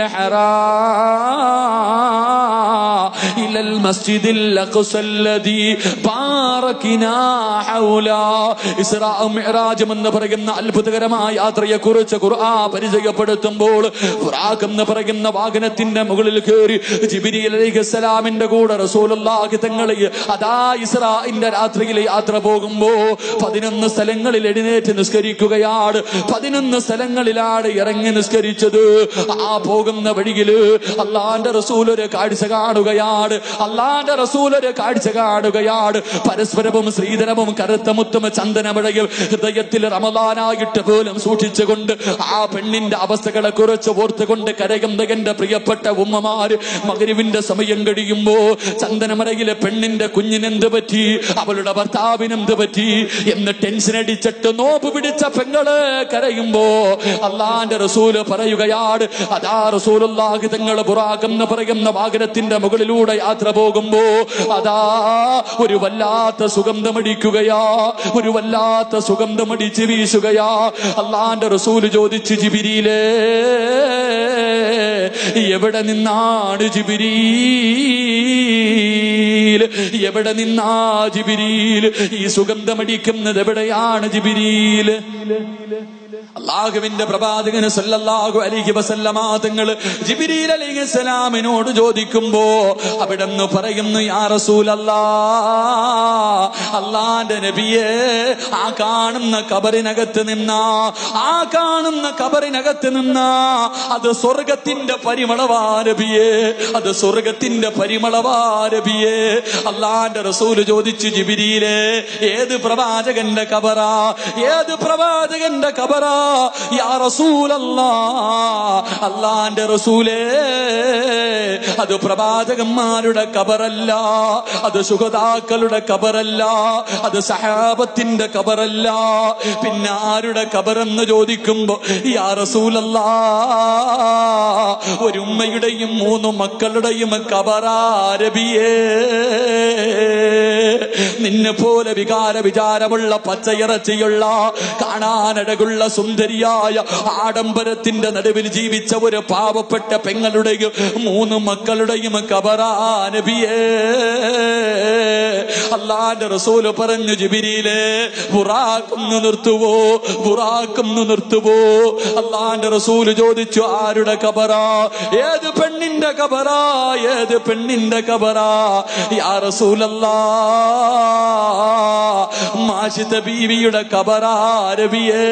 ഹറാം ഇലൽ മസ്ജിദിൽ അഖ്സല്ലദീ ബാറക്നാ ഹൗലാ. ഇസ്റാ മിഅ്റാജ് എന്ന് പറയുന്ന അത്ഭുതകരമായ യാത്രയെ കുറിച്ച് ഖുർആൻ പരിചയപ്പെടുത്തുമ്പോൾ, ബുറാഖ് എന്ന് പറയുന്ന വാഹനത്തിന്റെ മുകളിൽ കയറി ജിബ്രീൽ അലൈഹിസ്സലാമിന്റെ കൂടെ റസൂലുള്ളാഹി തങ്ങളെ അതാ ഇസ്രാഇന്റെ രാത്രിയിൽ യാത്ര പോകുമ്പോ പതിനൊന്ന് സ്ഥലങ്ങളിൽ എഴുന്നേറ്റ് നിസ്കരിക്കുകയാണ്. പതിനൊന്ന് സ്ഥലങ്ങളിലാണ് ഇറങ്ങി നിസ്കരിച്ചത്. ആ പോകുന്ന വഴിയില് അള്ളാന്റെ റസൂൽ ഒരു കാഴ്ച കാണുകയാണ്, അള്ളാന്റെ റസൂൽ ഒരു കാഴ്ച കാണുകയാണ്. പരസ്പരവും ശ്രീധരവും കറുത്ത മുത്തും ചന്ദനമഴയും ഹൃദയത്തിൽ റമദാനായിട്ട് പോലും സൂക്ഷിച്ചുകൊണ്ട് ആ പെണ്ണിന്റെ അവസ്ഥകളെ കുറിച്ച് ഓർത്തുകൊണ്ട് കരയുന്ന എന്റെ പ്രിയപ്പെട്ട ഉമ്മമാര്, മഗ്രിബിന്റെ സമയം കഴിയുമ്പോ ചന്ദനമറയിലെ പെണ്ണിന്റെ കുഞ്ഞിനെന്ത് പറ്റി, അവളുടെ ഭർത്താവിനെന്ത് പറ്റി എന്ന് ടെൻഷൻ അടിച്ചിട്ട് നോമ്പ് പിടിച്ച പെങ്ങള് കരയുമ്പോ അള്ളാന്റെ റസൂല് പറയുകയാണ്, അതാ റസൂലുള്ളാഹി തങ്ങൾ ബുറാഖ് എന്ന് പറയുന്ന വാഹനത്തിന്റെ മുകളിലൂടെ യാത്ര പോകുമ്പോ അതാ ഒരു വല്ലാത്ത സുഗന്ധമടിക്കുകയാ, ഒരു വല്ലാത്ത സുഗന്ധമടിച്ച് വീശുകയാ. അള്ളാന്റെ റസൂല് ചോദിച്ചു, ജിബ്രീലേ, എവിടെ നിന്നാണ് ജിബ്രീൽ, എവിടെ നിന്നാ ജിബ്രീൽ ഈ സുഗന്ധമടിക്കുന്നത്, എവിടെയാണ് ജിബ്രീൽ? അല്ലാഹുവിന്റെ പ്രവാചകൻ സല്ലല്ലാഹു അലൈഹി വസല്ലമ തങ്ങൾ ജിബ്രീൽ അലൈഹിസ്സലാമിനോട് ചോദിക്കുമ്പോ അവിടെന്ന് പറയുന്നു, യാ റസൂലല്ലാഹ്, അല്ലാഹുവിന്റെ നബിയേ, ആ കാണുന്ന ഖബറിനകത്ത് നിന്നാ ആ കാണുന്ന ഖബറിനകത്ത് നിന്നാ അത് സ്വർഗത്തിന്റെ പരിമളവാ നബിയേ, അത് സ്വർഗത്തിന്റെ പരിമളവാ നബിയേ. അല്ലാഹുവിന്റെ റസൂൽ ചോദിച്ചു, ജിബ്രീലേ, ഏത് പ്രവാചകന്റെ ഖബറാ, ഏത് പ്രവാചകന്റെ ഖബറാ യാ റസൂലല്ലാഹ്? അല്ലാഹുവിന്റെ റസൂലേ, അത് പ്രവാചകന്മാരുടെ ഖബറല്ല, അത് ശുഹദാക്കളുടെ ഖബറല്ല, അത് സഹാബത്തിന്റെ ഖബറല്ല. പിന്നെ ആരുടെ ഖബറെന്ന് ചോദിക്കുമ്പോ യാ റസൂലല്ലാഹ്, ഒരു ഉമ്മയുടെയും മൂന്ന് മക്കളുടെയും ഖബറാ നബിയേ. നിന്നെ പോലെ വികാര വിചാരമുള്ള പച്ചയിറച്ചിയുള്ള കാണാനഴകുള്ള സുന്ദരിയായ ആഡംബരത്തിന്റെ നടുവിൽ ജീവിച്ച ഒരു പാവപ്പെട്ട പെങ്ങളുടെയും മൂന്ന് മക്കളുടെയും ഖബറാ നബിയേ. അല്ലാഹുവിന്റെ റസൂൽ പറഞ്ഞു, ജിബ്രീലേ ബുറാഖൊന്ന് നിർത്തുവോ, ബുറാഖൊന്ന് നിർത്തുവോ. അല്ലാഹുവിന്റെ റസൂൽ ചോദിച്ചു, ആരുടെ ഖബറാ? ഏത് പെണ്ണിന്റെ ഖബറാ? ഏത് പെണ്ണിന്റെ ഖബറാ? യാ റസൂലല്ലാഹ്, മാഷിത ബീവിയുടെ ഖബറാ നബിയേ.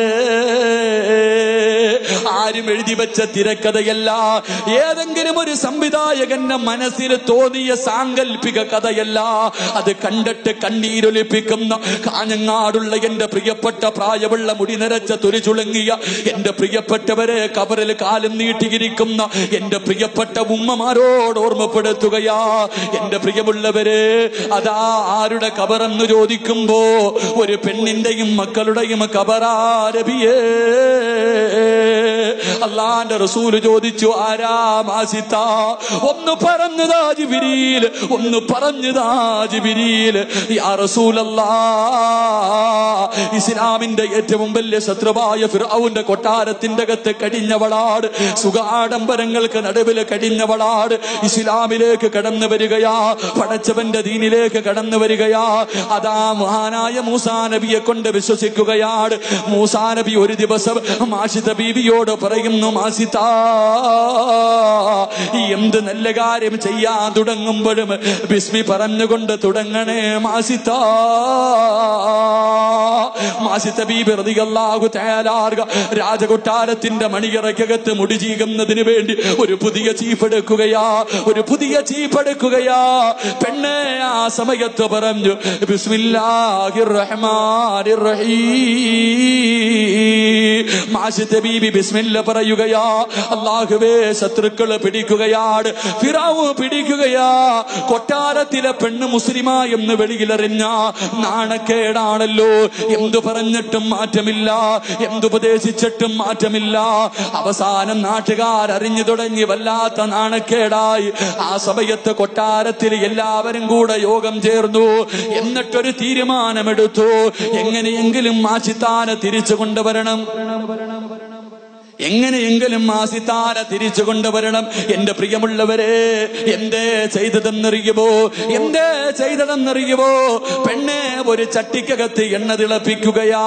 ആരും എഴുതി വെച്ച തിരക്കഥയല്ല, ഏതെങ്കിലും ഒരു സംവിധായകന്റെ മനസ്സിൽ തോന്നിയ സാങ്കല്പിക കഥയല്ല. അത് കണ്ടിട്ട് കണ്ണീരൊലിപ്പിക്കുന്ന കാഞ്ഞങ്ങാടുള്ള എന്റെ പ്രിയപ്പെട്ട പ്രായമുള്ള മുടി നിറച്ച തുരിചുളുങ്ങിയ എന്റെ പ്രിയപ്പെട്ടവരെ കബറിൽ കാലം നീട്ടിയിരിക്കുന്ന എന്റെ പ്രിയപ്പെട്ട ഉമ്മമാരോട് ഓർമ്മപ്പെടുത്തുകയാ. എന്റെ പ്രിയമുള്ളവരെ, അതാ ആരുടെ കബറെന്ന് ചോദിക്കുമ്പോ ഒരു പെണ്ണിന്റെയും മക്കളുടെയും ഖബറാ നബിയേ. അല്ലാഹുവിന്റെ റസൂൽ ചോദിച്ചു, ആരാ മാസിത്ത? ഒന്ന് പറഞ്ഞതാ ജിബ്രീൽ, ഒന്ന് പറഞ്ഞതാ ജിബ്രീൽ. യാ റസൂലല്ലാഹ്, ഇസ്ലാമിന്റെ ഏറ്റവും വലിയ ശത്രുവായ ഫിർഔന്റെ കൊട്ടാരത്തിന്റെ അകത്ത് കടിഞ്ഞവളാട്, സുഖാഡംബരങ്ങൾക്ക് നടുവിൽ കടിഞ്ഞവളാട് ഇസ്ലാമിലേക്ക് കടന്നു വരികയാ, പടച്ചവന്റെ ദീനിലേക്ക് കടന്നു വരികയാ. അതാ മഹാനായ മൂസാ നബിയെ കൊണ്ട് വിശ്വസിക്കുകയാണ്. മൂസാ നബി ഒരു ദിവസം മാഷിത ബീവിയോട് പറയുന്നു, മാസിത, എന്ത് നല്ല കാര്യം ചെയ്യാൻ തുടങ്ങുമ്പോഴും ബിസ്മി പറഞ്ഞുകൊണ്ട് തുടങ്ങണേ മാസിത. മാസിത ബീബി റളിയല്ലാഹു തആല രാജകൊട്ടാരത്തിന്റെ മണിയറക്കകത്ത് മുടി ചീകുന്നതിന് വേണ്ടി ഒരു പുതിയ ചീപ്പെടുക്കുകയാ, ഒരു പുതിയ ചീപ്പെടുക്കുകയാ. പെണ്ണെ ആ സമയത്ത് പറഞ്ഞു, ബിസ്മില്ലാഹിർ റഹ്മാനിർ റഹീം. മാഷിത ബീബി ബിസ്മില്ല പറയുകയാ. അല്ലാഹുവേ, ശത്രുക്കള് പിടിക്കുകയാണ്, ഫിറഔൻ പിടിക്കുകയാ. കൊട്ടാരത്തിലെ പെണ്ണ് മുസ്ലിമാ എന്ന് വെളിയിലെറിഞ്ഞ നാണക്കേടാണല്ലോ. എന്തു പറഞ്ഞിട്ടും മാറ്റമില്ല, എന്തുപദേശിച്ചിട്ടും മാറ്റമില്ല. അവസാനം നാട്ടുകാരറിഞ്ഞു തുടങ്ങി, വല്ലാത്ത നാണക്കേടായി. ആ സമയത്ത് കൊട്ടാരത്തിൽ എല്ലാവരും കൂടെ യോഗം ചേർന്നു. എന്നിട്ടൊരു തീരുമാനമെടുത്തു, എങ്ങനെയെങ്കിലും മാഷിത്താനെ തിരിച്ചു കൊണ്ടുവരണം, എങ്ങനെയെങ്കിലും മാസിത്താര തിരിച്ചു കൊണ്ടുവരണം. എന്റെ പ്രിയമുള്ളവരെ, എന്തേ ചെയ്തതെന്നറിയുമോ? എന്തേ ചെയ്തതെന്നറിയുമോ? പെണ്ണെ ഒരു ചട്ടിക്കകത്ത് എണ്ണ തിളപ്പിക്കുകയാ.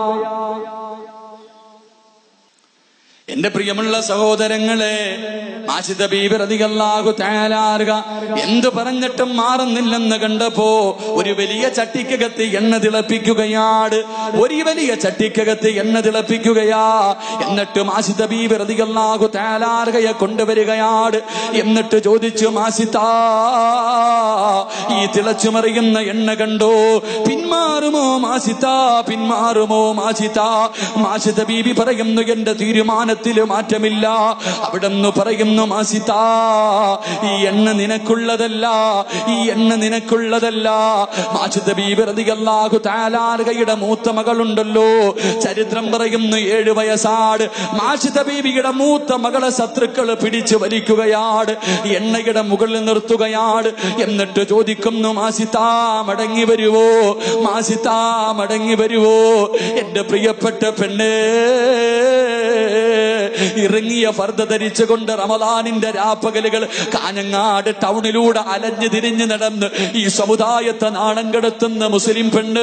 എന്റെ പ്രിയമുള്ള സഹോദരങ്ങളെ, മാഷിത ബീബി റളിയല്ലാഹു തആല എന്തു പറഞ്ഞിട്ടും മാറുന്നില്ലെന്ന് കണ്ടപ്പോ ഒരു വലിയ ചട്ടിക്കകത്ത് എണ്ണ തിളപ്പിക്കുകയാണ്. ഒരു വലിയ ചട്ടിക്കകത്ത് എണ്ണ തിളപ്പിക്കുകയാ. എന്നിട്ട് മാഷിത ബീബി റളിയല്ലാഹു തആലയെ കൊണ്ടുവരികയാണ്. എന്നിട്ട് ചോദിച്ചു, മാഷിത, ഈ തിളച്ചുമറിയുന്ന എണ്ണ കണ്ടോ? പിന്മാറുമോ മാഷിത? പിന്മാറുമോ മാഷിത? മാഷിത ബീബി പറയുന്നു, എന്റെ തീരുമാനം മാറ്റമില്ല. അവിടെന്ന് പറയുന്നു, മാസിത, ഈ എണ്ണ നിനക്കുള്ളതല്ല, ഈ എണ്ണ നിനക്കുള്ളതല്ല. മാഷിത ബീബി റളിയല്ലാഹു തആലയുടെ മൂത്ത മകളുണ്ടല്ലോ, ചരിത്രം പറയുന്നു ഏഴു വയസ്സാട്. മാഷിത ബീബിയുടെ മൂത്ത മകളെ ശത്രുക്കൾ പിടിച്ചു വലിക്കുകയാണ്, എണ്ണയുടെ മുകളിൽ നിർത്തുകയാണ്. എന്നിട്ട് ചോദിക്കുന്നു, മാസിത മടങ്ങി വരുവോ? മാസിത മടങ്ങി വരുവോ? എന്റെ പ്രിയപ്പെട്ട പെണ്ണേ, ഇറങ്ങിയ ഫർദ ധരിച്ചുകൊണ്ട് റമദാനിന്റെ രാപ്പകലുകൾ കാഞ്ഞങ്ങാട് ടൗണിലൂടെ അലഞ്ഞു തിരിഞ്ഞു നടന്ന് ഈ സമുദായത്തെ നാണം കെടുത്തുന്ന മുസ്ലിം പെണ്ണ്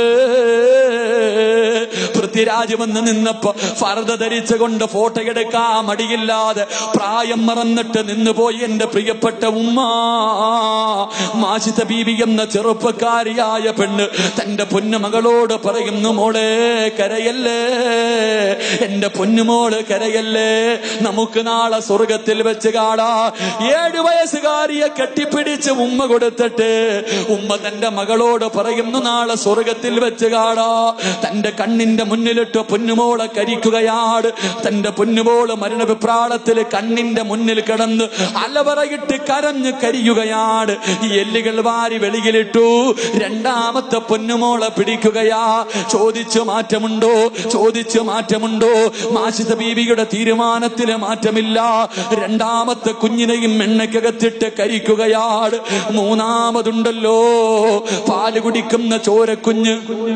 പൃഥ്വിരാജ് വന്ന് നിന്നപ്പോ ഫർദ ധരിച്ചുകൊണ്ട് ഫോട്ടോ എടുക്കാൻ മടിയില്ലാതെ പ്രായം മറന്നിട്ട് നിന്നുപോയി എന്റെ പ്രിയപ്പെട്ട ഉമ്മ. മാഷിത ബീബി എന്ന ചെറുപ്പക്കാരിയായ പെണ്ണ് തന്റെ പൊന്നുമകളോട് പറയുന്നു, മോളെ കരയല്ലേ, എന്റെ പൊന്നുമോള് കരയല്ലേ, നമുക്ക് നാളെ സ്വർഗത്തിൽ വെച്ച് കാണാ. ഏഴു വയസ്സുകാരിയെ കെട്ടിപ്പിടിച്ച് ഉമ്മ കൊടുത്തിട്ട് ഉമ്മ തന്റെ മകളോട് പറയുന്നു, നാളെ സ്വർഗത്തിൽ വെച്ച് കാണാ. തന്റെ കണ്ണിന്റെ മുന്നിലിട്ട് പൊന്നുമോളെ കരിക്കുകയാണ്. തന്റെ പൊന്നുമോള് മരണവിപ്രാളത്തിൽ കണ്ണിന്റെ മുന്നിൽ കിടന്ന് അലവറയിട്ട് കരഞ്ഞ് കരിയുകയാണ്. എല്ലുകൾ വാരി വെളിയിലിട്ടു. രണ്ടാമത്തെ പൊന്നുമോളെ പിടിക്കുകയാ. ചോദിച്ചു മാറ്റമുണ്ടോ, ചോദിച്ചു മാറ്റമുണ്ടോ? മാഷിദ ബീവിയുടെ തീരുമാനത്തില് മാറ്റമില്ല. രണ്ടാമത്തെ കുഞ്ഞിനെയും എണ്ണയ്ക്കകത്തിട്ട് കരിക്കുകയാണ്. മൂന്നാമതുണ്ടല്ലോ പാല് കുടിക്കുന്ന ചോരക്കുഞ്ഞ്.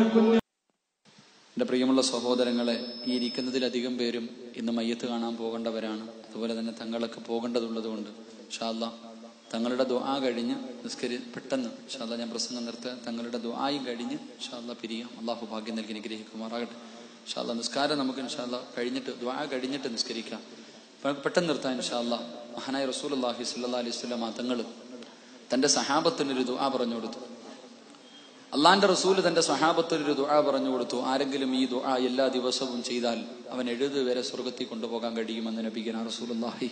എന്റെ പ്രിയമുള്ള സഹോദരങ്ങളെ, ഈ ഇരിക്കുന്നതിലധികം പേരും ഇന്ന് മയ്യത്ത് കാണാൻ പോകേണ്ടവരാണ്. അതുപോലെ തന്നെ തങ്ങളൊക്കെ പോകേണ്ടതുള്ളത് കൊണ്ട് ഇൻഷാ അല്ലാഹ് തങ്ങളുടെ ദുആ കഴിഞ്ഞ് നിസ്കരി പെട്ടെന്ന് ഇൻഷാ അല്ലാഹ് ഞാൻ പ്രസംഗം നിർത്തുക. തങ്ങളുടെ ദുആയും കഴിഞ്ഞ് ഇൻഷാ അല്ലാഹ് പിരിയാം. അള്ളാഹു ഭാഗ്യം നൽകി അനുഗ്രഹിക്കുമാറാകട്ടെ. ഇൻഷാ അല്ലാഹ് നിസ്കാരം നമുക്ക് ഇൻഷാ അല്ലാഹ് കഴിഞ്ഞിട്ട് ദുആ കഴിഞ്ഞിട്ട് നിസ്കരിക്കാം. പെട്ടെന്ന് നിർത്താൻ ഇൻഷാ അല്ലാഹ്. മഹാനായ റസൂലുള്ളാഹി സ്വല്ലല്ലാഹി അലൈഹി വസല്ലം തങ്ങൾ തന്റെ സഹാബത്തിനൊരു ദുആ പറഞ്ഞു കൊടുത്തു. അള്ളാന്റെ റസൂല് തന്റെ സഹാബത്തിനൊരു ദുആ പറഞ്ഞു കൊടുത്തു. ആരെങ്കിലും ഈ ദുആ എല്ലാ ദിവസവും ചെയ്താൽ അവൻ എഴുപത് വരെ സ്വർഗത്തിൽ കൊണ്ടുപോകാൻ കഴിയുമെന്ന് നബിയുനാ റസൂലുള്ളാഹി.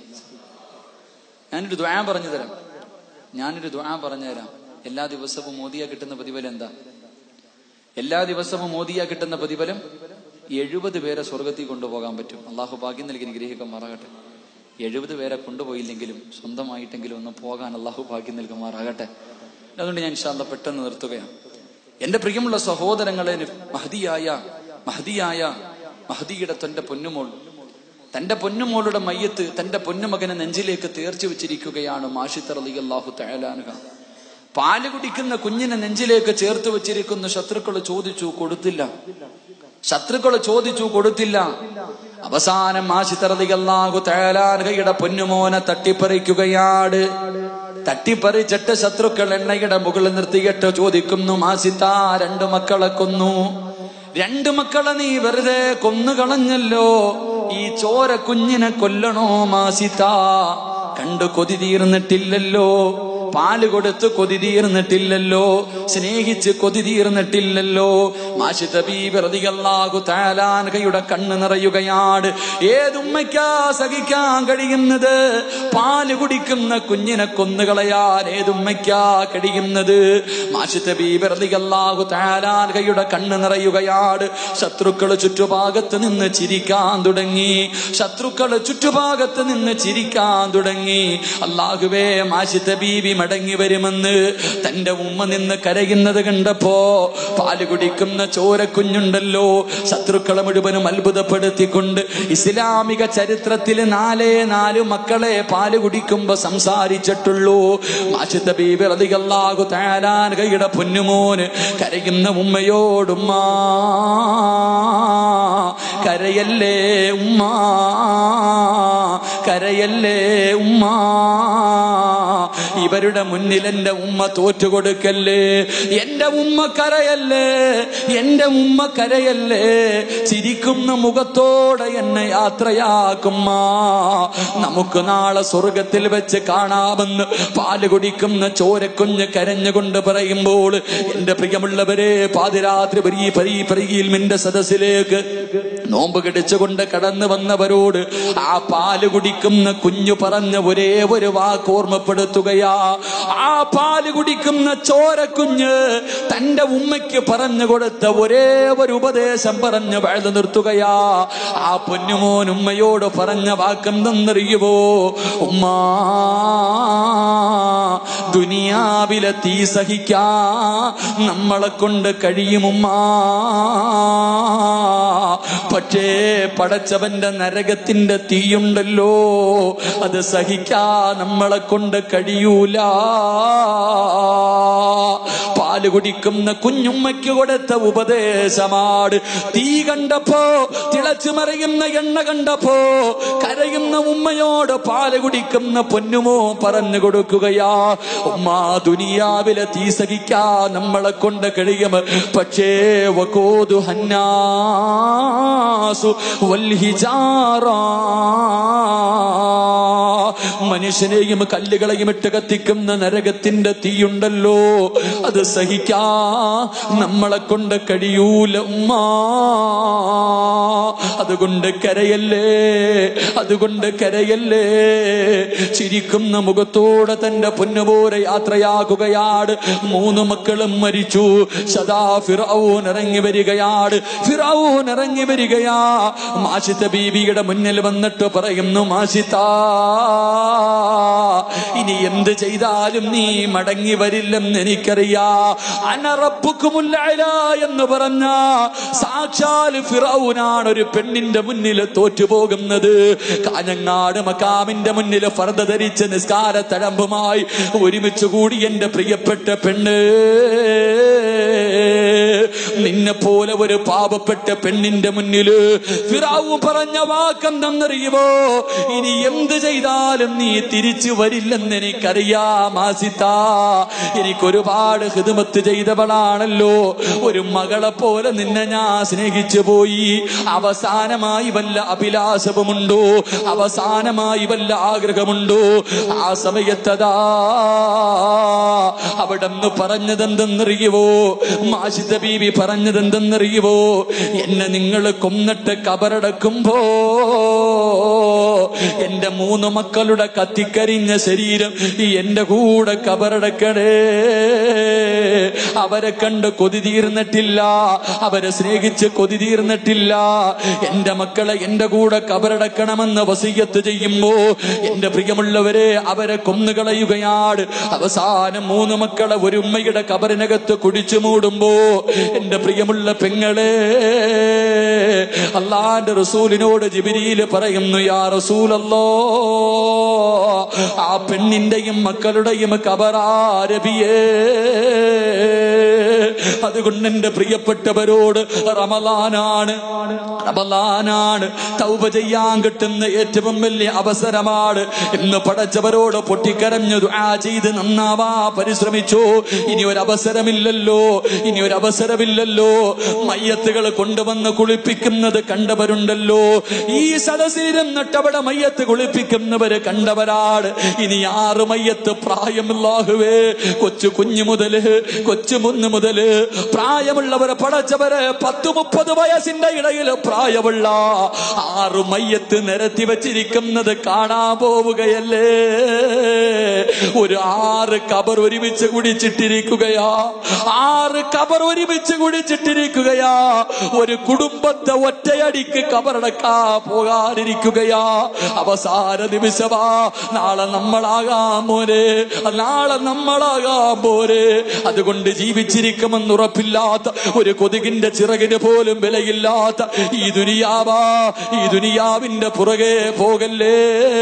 ഞാനൊരു ദുആ പറഞ്ഞു തരാം ഞാനൊരു ദുആ പറഞ്ഞുതരാം എല്ലാ ദിവസവും മോദിയ കിട്ടുന്ന പ്രതിഫലം എന്താ? എല്ലാ ദിവസവും മോദിയ കിട്ടുന്ന പ്രതിഫലം എഴുപത് പേരെ സ്വർഗത്തിൽ കൊണ്ടുപോകാൻ പറ്റും. അള്ളാഹു ഭാഗ്യം നൽകി അനുഗ്രഹിക്കുമാറാകട്ടെ. എഴുപത് പേരെ കൊണ്ടുപോയില്ലെങ്കിലും സ്വന്തമായിട്ടെങ്കിലും ഒന്ന് പോകാൻ അള്ളാഹു ഭാഗ്യം നൽകുമാറാകട്ടെ. അതുകൊണ്ട് ഞാൻ ഇൻഷാ അല്ലാഹ് പെട്ടെന്ന് നിർത്തുകയാണ്. എന്റെ പ്രിയമുള്ള സഹോദരങ്ങളെ, മഹദിയായ മഹദിയായ മഹദിയുടെ തന്റെ പൊന്നുമോൾ, തന്റെ പൊന്നുമോളുടെ മയ്യത്ത് തന്റെ പൊന്നുമകനെ നെഞ്ചിലേക്ക് തേർച്ചു വെച്ചിരിക്കുകയാണ്. മാഷിത്ത റളിയല്ലാഹു തആല അൻഹ പാല് കുടിക്കുന്ന കുഞ്ഞിനെ നെഞ്ചിലേക്ക് ചേർത്ത് വെച്ചിരിക്കുന്നു. ശത്രുക്കൾ ചോദിച്ചു, കൊടുത്തില്ല. ശത്രുക്കൾ ചോദിച്ചു, കൊടുത്തില്ല. അവസാനം മാഷിത്ത റളിയല്ലാഹു തആല അൻഹയുടെ പൊന്നുമോനെ തട്ടിപ്പറിക്കുകയാണ്. തട്ടിപ്പറിച്ചിട്ട് ശത്രുക്കൾ എണ്ണയുടെ മുകളിൽ നിർത്തിയിട്ട് ചോദിക്കുന്നു, മാസിത്ത രണ്ടു മക്കളെ കൊന്നു. രണ്ടു മക്കളെ നീ വെറുതെ കൊന്നുകളഞ്ഞല്ലോ, ഈ ചോര കുഞ്ഞിനെ കൊല്ലണോ മാസിത്ത? കണ്ടു കൊതി തീർന്നിട്ടില്ലല്ലോ, പാല് കൊടുത്ത് കൊതി തീർന്നിട്ടില്ലല്ലോ, സ്നേഹിച്ച് കൊതി തീർന്നിട്ടില്ലല്ലോ. മാഷിദ ബീബി റളിയല്ലാഹു തആല അൻഹയുടെ കണ്ണ് നിറയുകയാണ്. ഏതുമ്മയ്ക്കാ സഹിക്കാൻ കഴിയുന്നത്? പാല് കുടിക്കുന്ന കുഞ്ഞിനെ കൊന്നുകളയാൻ ഏതുമ്മയ്ക്കാ കഴിയുന്നത്? മാഷിദ ബീബി റളിയല്ലാഹു തആല അൻഹയുടെ കണ്ണ് നിറയുകയാണ്. ശത്രുക്കൾ ചുറ്റുഭാഗത്ത് നിന്ന് ചിരിക്കാൻ തുടങ്ങി. ശത്രുക്കൾ ചുറ്റുഭാഗത്ത് നിന്ന് ചിരിക്കാൻ തുടങ്ങി. അല്ലാഹുവേ, മാഷിദ ബീബി മടങ്ങി വരുമെന്ന് തന്റെ ഉമ്മ നിന്ന് കരയുന്നത് കണ്ടപ്പോ പാല് കുടിക്കുന്ന ചോരക്കുഞ്ഞുണ്ടല്ലോ, ശത്രുക്കളെ മുഴുവനും അത്ഭുതപ്പെടുത്തിക്കൊണ്ട് ഇസ്ലാമിക ചരിത്രത്തിൽ നാലേ നാല് മക്കളെ പാല് കുടിക്കുമ്പോ സംസാരിച്ചിട്ടുള്ളൂ. മാഷിദ ബീബി റളിയല്ലാഹു തആല അൻഹയുടെ പൊന്നുമോന് കരയുന്ന ഉമ്മയോടുമ്മ കരയല്ലേ ഉമ്മ, കരയല്ലേ ഉമ്മ, ഇവരുടെ മുന്നിൽ എന്റെ ഉമ്മ തോറ്റുകൊടുക്കല്ലേ, എന്റെ ഉമ്മ കരയല്ലേ, എന്റെ ഉമ്മ കരയല്ലേ, ചിരിക്കുന്ന മുഖത്തോടെ എന്നെ യാത്രയാക്കുമ്മ, നമുക്ക് നാളെ സ്വർഗത്തിൽ വെച്ച് കാണാമെന്ന് പാല് കുടിക്കുന്ന ചോരക്കുഞ്ഞ് കരഞ്ഞുകൊണ്ട് പറയുമ്പോൾ, എന്റെ പ്രിയമുള്ളവരെ, പാതിരാത്രി പരീ പരീ പരീയിൽ നിന്റെ സദസ്സിലേക്ക് നോമ്പ് കടിച്ചുകൊണ്ട് കടന്നു വന്നവരോട് ആ പാല് കുടിക്കുന്ന കുഞ്ഞു പറഞ്ഞ ഒരേ ഒരു വാക്ക് ഓർമ്മപ്പെടുത്തുകയാ. ആ പാല് കുടിക്കുന്ന ചോരക്കുഞ്ഞ് തന്റെ ഉമ്മയ്ക്ക് പറഞ്ഞു കൊടുത്ത ഒരേ ഒരു ഉപദേശം പറഞ്ഞ് വഴുതു നിർത്തുകയാ. ആ പൊന്നുമോൻ ഉമ്മയോട് പറഞ്ഞ വാക്കെന്തെന്നറിയുവോ? ഉമ്മാ, ദുനിയാവിലെ തീ സഹിക്കാ നമ്മളെ കൊണ്ട് കഴിയുമുമ്മാ, പക്ഷേ പടച്ചവന്റെ നരകത്തിന്റെ തീയുണ്ടല്ലോ, അത് സഹിക്കാ നമ്മളെ കൊണ്ട് കഴിയൂല. പാല് കുടിക്കുന്ന കുഞ്ഞുമ്മയ്ക്ക് കൊടുത്ത ഉപദേശമാണ്. തീ കണ്ടപ്പോ, തിളച്ചു മറിയുന്ന എണ്ണ കണ്ടപ്പോ കരയുന്ന ഉമ്മയോട് പാല് കുടിക്കുന്ന പൊന്നുമോ പറഞ്ഞു കൊടുക്കുകയാ, ഉമ്മ, ദുനിയാവിലെ തീ സഹിക്കാ നമ്മളെ കൊണ്ട് കഴിയും, പക്ഷേ വഖൂദു ഹന്നാസു വൽ ഹിജാറ, മനുഷ്യനെയും കല്ലുകളെയും ഇട്ട് കത്തിക്കുന്ന നരകത്തിന്റെ തീയുണ്ടല്ലോ, അത് സഹിക്കാ നമ്മളെ കൊണ്ട് കഴിയൂല ഉമ്മ. അതുകൊണ്ട് കരയല്ലേ, അതുകൊണ്ട് കരയല്ലേ. ചിരിക്കുന്ന മുഖത്തോടെ തന്റെ പൊന്നുപോലെ യാത്രയാകുകയാണ്. മൂന്ന് മക്കളും മരിച്ചു. സദാ ഫിറഔൻ ഇറങ്ങി വരികയാണ്, ഫിറഔൻ ഇറങ്ങി വരികയാ. മാഷിത്ത ബീവിയുടെ മുന്നിൽ വന്നിട്ട് പറയുന്നു, മാഷിത്ത, ഇനി ഇനി എന്ത് ചെയ്താലും നീ മടങ്ങി വരില്ലെന്ന് എനിക്കറിയാ. അന റബ്ബുക്കുമുൽ അഅ്ലാ എന്ന് പറഞ്ഞ സാക്ഷാൽ ഫിറഔനാണ് ഒരു പെണ്ണിന്റെ മുന്നിൽ തോറ്റുപോകുന്നത്. കാഞ്ഞങ്ങാട് മക്കാമിന്റെ മുന്നിൽ ഫർദ ധരിച്ച നിസ്കാര തഴമ്പുമായി ഒരുമിച്ച് കൂടി എന്റെ പ്രിയപ്പെട്ട പെണ്ണ്, നിന്നെ പോലെ ഒരു പാപപ്പെട്ട പെണ്ണിന്റെ മുന്നില് ഫിറഔൻ പറഞ്ഞ വാക്കെന്തെന്നറിയുമോ? ഇനി എന്ത് ചെയ്താലും നീ തിരിച്ചു വരില്ലെന്ന് എനിക്കറിയാം ആസിത്ത. എനിക്കൊരുപാട് ഹിദ്മത്ത് ചെയ്തവളാണല്ലോ, ഒരു മകളെ പോലെ നിന്നെ ഞാൻ സ്നേഹിച്ചു പോയി. അവസാനമായി വല്ല അഭിലാഷവുമുണ്ടോ? അവസാനമായി വല്ല ആഗ്രഹമുണ്ടോ? ആ സമയത്തതാ അവിടെന്ന് പറഞ്ഞതെന്തെന്നറിയുവോ? മാഷിദ ബീവി പറഞ്ഞതെന്തെന്നറിയുവോ? എന്നെ നിങ്ങൾ കൊന്നിട്ട് കബറടക്കുമ്പോ എന്റെ മൂന്ന് മക്കളുടെ കത്തിക്കരിഞ്ഞ ശരീരം എന്റെ കൂടെ കബറടക്കണേ. അവരെ കണ്ട് കൊതി തീർന്നിട്ടില്ല, അവരെ സ്നേഹിച്ച് കൊതി തീർന്നിട്ടില്ല. എന്റെ മക്കളെ എന്റെ കൂടെ കബറടക്കണമെന്ന് വസിയത്ത് ചെയ്യുമ്പോ എന്റെ പ്രിയമുള്ളവരെ അവരെ കൊന്നുകളയുകയാണ്. അവസാനം മൂന്ന് മക്കളെ ഒരു ഉമ്മയുടെ കബറിനകത്ത് കുടിച്ചു മൂടുമ്പോ എന്റെ പ്രിയമുള്ള പെങ്ങളെ, അല്ലാഹുവിന്റെ റസൂലിനോട് ജിബ്രീൽ പറയുന്നു, യാ റസൂലല്ലാഹ്, ആ പെണ്ണിന്റെയും മക്കളുടെയും കബറാരബിയേ. അതുകൊണ്ട് എന്റെ പ്രിയപ്പെട്ടവരോട് റമളാനാണ് റമളാനാണ് തൗബ ചെയ്യാൻ കിട്ടുന്ന ഏറ്റവും വലിയ അവസരമാണ് എന്ന് പടച്ചവരോട് പൊട്ടിക്കരഞ്ഞു ദുആ ചെയ്ത് നന്നാവാ പരിശ്രമിച്ചു. ഇനി ഒരു അവസരമില്ലല്ലോ, ഇനി ഒരു അവസരമില്ലല്ലോ. മയ്യത്തുകൾ കൊണ്ടുവന്ന് കുളിപ്പിക്കുന്നത് കണ്ടവരുണ്ടല്ലോ. ഈ സദസ്സിലിരുന്നിട്ട് അവിടെ മയ്യത്ത് കുളിപ്പിക്കുന്നവര് കണ്ടവരാണ്. ഇനി ആറ് മയ്യത്ത് പ്രായമില്ലാഹുവേ, കൊച്ചു കുഞ്ഞു മുതല് കൊച്ചു മുന്ന് മുതല് പ്രായമുള്ളവരെ പടച്ചവരെ പത്ത് മുപ്പത് വയസ്സിന്റെ ഇടയിൽ പ്രായമുള്ള ആറ് മയ്യത്ത് നിരത്തി വെച്ചിരിക്കുന്നത് കാണാൻ പോവുകയല്ലേ. ഒരു ആറ് കബർ ഒരുമിച്ച് കുടിച്ചിട്ടിരിക്കുകയാ, ആറ് കബർ ഒരുമിച്ച് കുടിച്ചിട്ടിരിക്കുകയാ. ഒരു കുടുംബത്തെ ഒറ്റയടിക്ക് കബറടക്കാ പോകാതിരിക്കുകയാ. അവസാന നിമിഷമാ. നാളെ നമ്മളാകാൻ പോരെ, നാളെ നമ്മളാകാൻ പോരെ. അതുകൊണ്ട് ജീവിച്ചിരിക്കുമെന്ന് ഉറപ്പില്ലാത്ത, ഒരു കൊതുകിന്റെ ചിറകിന് പോലും വിലയില്ലാത്ത ഈ ദുനിയാവാ, ഈ ദുനിയാവിന്റെ പുറകെ പോകല്ലേ.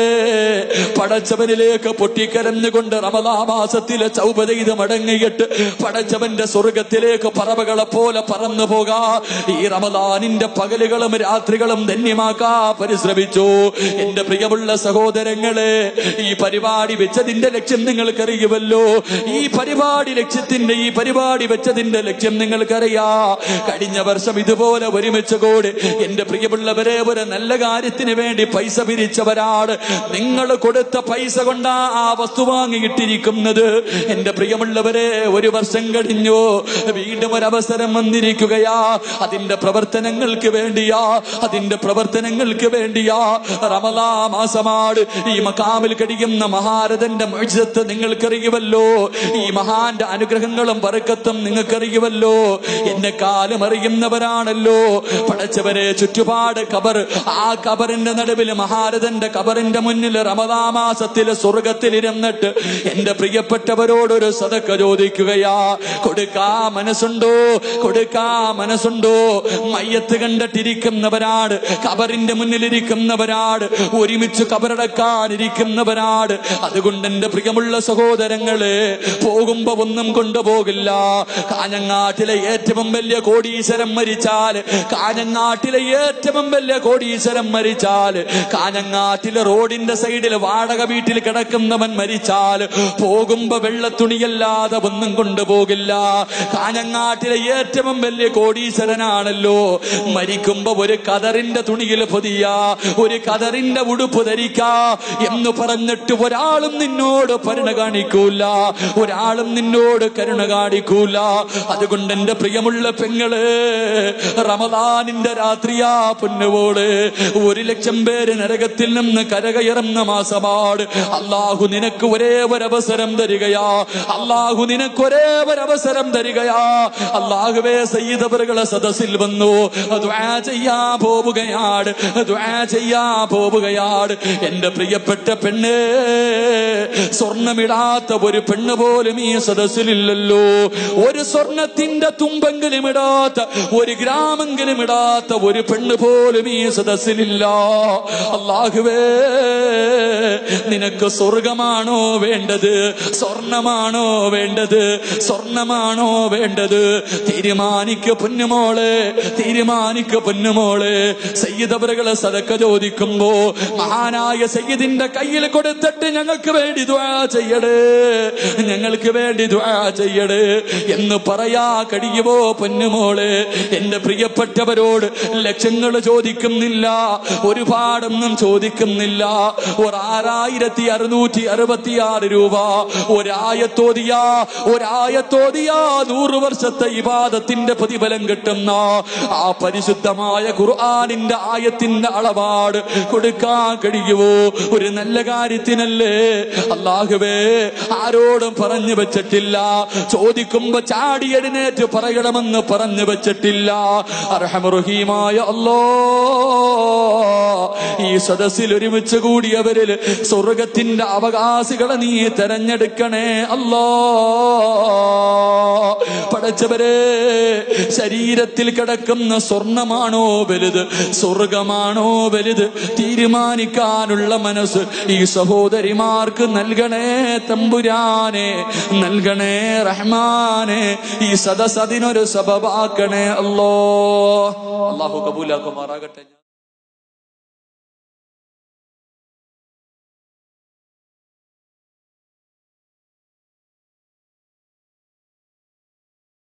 പടച്ചവനിലേക്ക് പൊട്ടിക്കരഞ്ഞുകൊണ്ട് റമളാൻ മാസത്തിലെ തൗബ ചെയ്ത് മടങ്ങിയിട്ട് പടച്ചവന്റെ സ്വർഗത്തിലേക്ക് പറവകളെ പോലെ പറന്നു പോകാ. ഈ റമളാനിന്റെ പകലുകളും രാത്രികളും ധന്യമാക്കാ പരിശ്രമിച്ചു. എന്റെ പ്രിയമുള്ള സഹോദരങ്ങളെ, ഈ പരിപാടി വെച്ചതിന്റെ ലക്ഷ്യം നിങ്ങൾക്കറിയുമല്ലോ. ഈ പരിപാടി ലക്ഷ്യത്തിന്റെ ഈ പരിപാടി വെച്ചതിന്റെ ലക്ഷ്യം നിങ്ങൾക്കറിയാ. കഴിഞ്ഞ വർഷം ഇതുപോലെ ഒരുമിച്ച് കൂടി എന്റെ പ്രിയമുള്ളവരെ ഒരു നല്ല കാര്യത്തിന് വേണ്ടി പൈസ പിരിച്ചവരാണ്. നിങ്ങൾ കൊടുത്ത പൈസ കൊണ്ടാ ആ വസ്തു വാങ്ങിയിട്ടിരിക്കുന്നത്. എന്റെ പ്രിയമുള്ളവരെ, ഒരു വർഷം കഴിഞ്ഞു, വീണ്ടും ഒരവസരം വന്നിരിക്കുകയാ. അതിന്റെ പ്രവർത്തനങ്ങൾക്ക് വേണ്ടിയാ, അതിന്റെ പ്രവർത്തനങ്ങൾക്ക് വേണ്ടിയാ. റമളാൻ മാസമാണ്. ഈ മഖാമിൽ കഴിയുന്ന മഹാരഥന്റെ മുഅ്ജിസത്ത് നിങ്ങൾക്കറിയുമല്ലോ. ഈ മഹാന്റെ അനുഗ്രഹങ്ങളും ബറക്കത്തും നിങ്ങൾക്കറിയുമല്ലോ. എന്നെക്കാലം അറിയുന്നവരാണല്ലോ. പടച്ചവരെ, ചുറ്റുപാട് കബർ, ആ കബറിന്റെ നടുവിൽ മഹാരഥന്റെ കബറിന്റെ മുന്നിൽ റമളാൻ മാസത്തിലെ സ്വർഗത്തിലിരുന്നിട്ട് എന്റെ പ്രിയപ്പെട്ടവരോടൊരു സദക്ക ചോദിക്കുകയാ. കൊടുക്കാ മനസ്സുണ്ടോ? കൊടുക്കാ മനസ്സുണ്ടോ? മയ്യത്ത് കണ്ടിട്ടിരിക്കുന്നവരാണ്, കബറിന്റെ മുന്നിലിരിക്കുന്നവരാണ്, ഒരുമിച്ച് കബറടക്കാനിരിക്കുന്നവരാണ്. അതുകൊണ്ട് എന്റെ പ്രിയമുള്ള സഹോദരങ്ങളെ, പോകുമ്പോ ഒന്നും കൊണ്ടുപോകില്ല. കാഞ്ഞങ്ങാട്ടിലെ ഏറ്റവും വലിയ കോടീശ്വരം മരിച്ചാൽ, കാഞ്ഞങ്ങാട്ടിലെ ഏറ്റവും വലിയ കോടീശ്വരം മരിച്ചാൽ, കാഞ്ഞങ്ങാട്ടിലെ റോഡിന്റെ സൈഡിൽ വാടക വീട്ടിൽ കിടക്കുന്നവൻ മരിച്ചാൽ പോകുമ്പോ വെള്ളത്തുണിയല്ലാതെ ഒന്നും കൊണ്ടുപോകില്ല. കാഞ്ഞങ്ങാട്ടിലെ ഏറ്റവും വലിയ കോടീശ്വരനാണല്ലോ. മരിക്കുമ്പോ ഒരു കതറിന്റെ തുണിയിൽ പൊതിയ, ഒരു കതറിന്റെ ഉടുപ്പ് ധരിക്കാ എന്ന് പറഞ്ഞിട്ട് ഒരാളും നിന്നോട് കരുണ കാണിക്കൂല, ഒരാളും നിന്നോട് കരുണ കാണിക്കൂല. അതുകൊണ്ട് എന്റെ പ്രിയമുള്ള പെങ്ങള്, റമദാനിന്റെ രാത്രിയാ പൊന്നുപോള്, ഒരു ലക്ഷം പേര് നരകത്തിൽ നിന്ന് കരകയറുന്ന മാസമാണ്. അള്ളാഹു നിനക്ക് ഒരേ ഒരവസരം തരികയാ. അള്ളാഹു നിനക്ക് ഒരേ ഒരവസരം തരികയാ. അള്ളാഹുവേ, സയ്യിദ് അവറുകളെ സദസ്സിൽ വന്നു ദുആ ചെയ്യാ പോവുകയാണ്, ദുആ ചെയ്യാ പോവുകയാണ്. എന്റെ പ്രിയപ്പെട്ട പെണ്ണ്, സ്വർണമിടാത്ത ഒരു പെണ്ണ് പോലും ഈ സദസ്സിലില്ലല്ലോ. ഒരു സ്വർണത്തിന്റെ തുമ്പെങ്കിലും ഇടാത്ത, ഒരു ഗ്രാമെങ്കിലും ഇടാത്ത ഒരു പെണ്ണ് പോലും ഈ സദസ്സിലില്ല. അല്ലാഹുവേ, നിനക്ക് സ്വർഗമാണോ വേണ്ടത്, സ്വർണമാണോ വേണ്ടത്, സ്വർണമാണോ വേണ്ടത്? തീരുമാനിക്ക് പൊന്നുമോളെ, തീരുമാനിക്ക് പൊന്നുമോളെ. സയ്യിദ് അവറുകളെ സദക്ക ചോദിക്കുമ്പോ മഹാനായ സയ്യിദിന്റെ കയ്യിൽ കൊടുത്തിട്ട് ഞങ്ങൾക്ക് വേണ്ടി ദുആ ചെയ്യടേ, ഞങ്ങൾക്ക് വേണ്ടി ദുആ ചെയ്യടേ എന്ന് പറയാ കഴിയുമോ പൊന്നുമോളെ? എന്റെ പ്രിയപ്പെട്ടവരോട് ലക്ഷങ്ങൾ ചോദിക്കുന്നില്ല, ഒരുപാടൊന്നും ചോദിക്കുന്നില്ല. ഒരാറായിരത്തി അറുന്നൂറ്റി അറുപത്തിയാറ് രൂപ ഒരായത്തോതിയാ, ഒരായത്തോതിയാ നൂറ് വർഷത്തെ ഇബാദത്തിന്റെ പ്രതിഫലം കിട്ടുന്ന ആ പരിശുദ്ധമായ ഖുർആനിന്റെ ആയത്തിന്റെ അളവാട് കൊടുക്കാൻ കഴിയുമോ? ഒരു നല്ല കാര്യത്തിനല്ലേ. അല്ലാഹുവേ, ആരോടും പറഞ്ഞു വെച്ചിട്ടില്ല, ചോദിക്കുമ്പോ ചാടി എഴുന്നേറ്റ് പറയണമെന്ന് പറഞ്ഞു വെച്ചിട്ടില്ല. അർഹമർ റഹീമായ അല്ലാഹ്, ഈ സദസ്സിൽ ഒരുമിച്ച് കൂടിയവരിൽ സ്വർഗത്തിന്റെ അവകാശികളെ നീ തെരഞ്ഞെടുക്കണേ അല്ലാഹ്. പടച്ചവരെ, ശരീരത്തിൽ കിടക്കുന്ന സ്വർണമാണോ വലുത്, സ്വർഗമാണോ വലുത്? തീരുമാനിക്കാനുള്ള മനസ്സ് ഈ സഹോദരിമാർക്ക് നൽകണേ തമ്പുരാനെ, നൽകണേ റഹ്മാനെ. ഈ സദസ് അതിനൊരു സബബാക്കണേ അല്ലാഹ്. അല്ലാഹു കബൂലാക്കുമാറാകട്ടെ.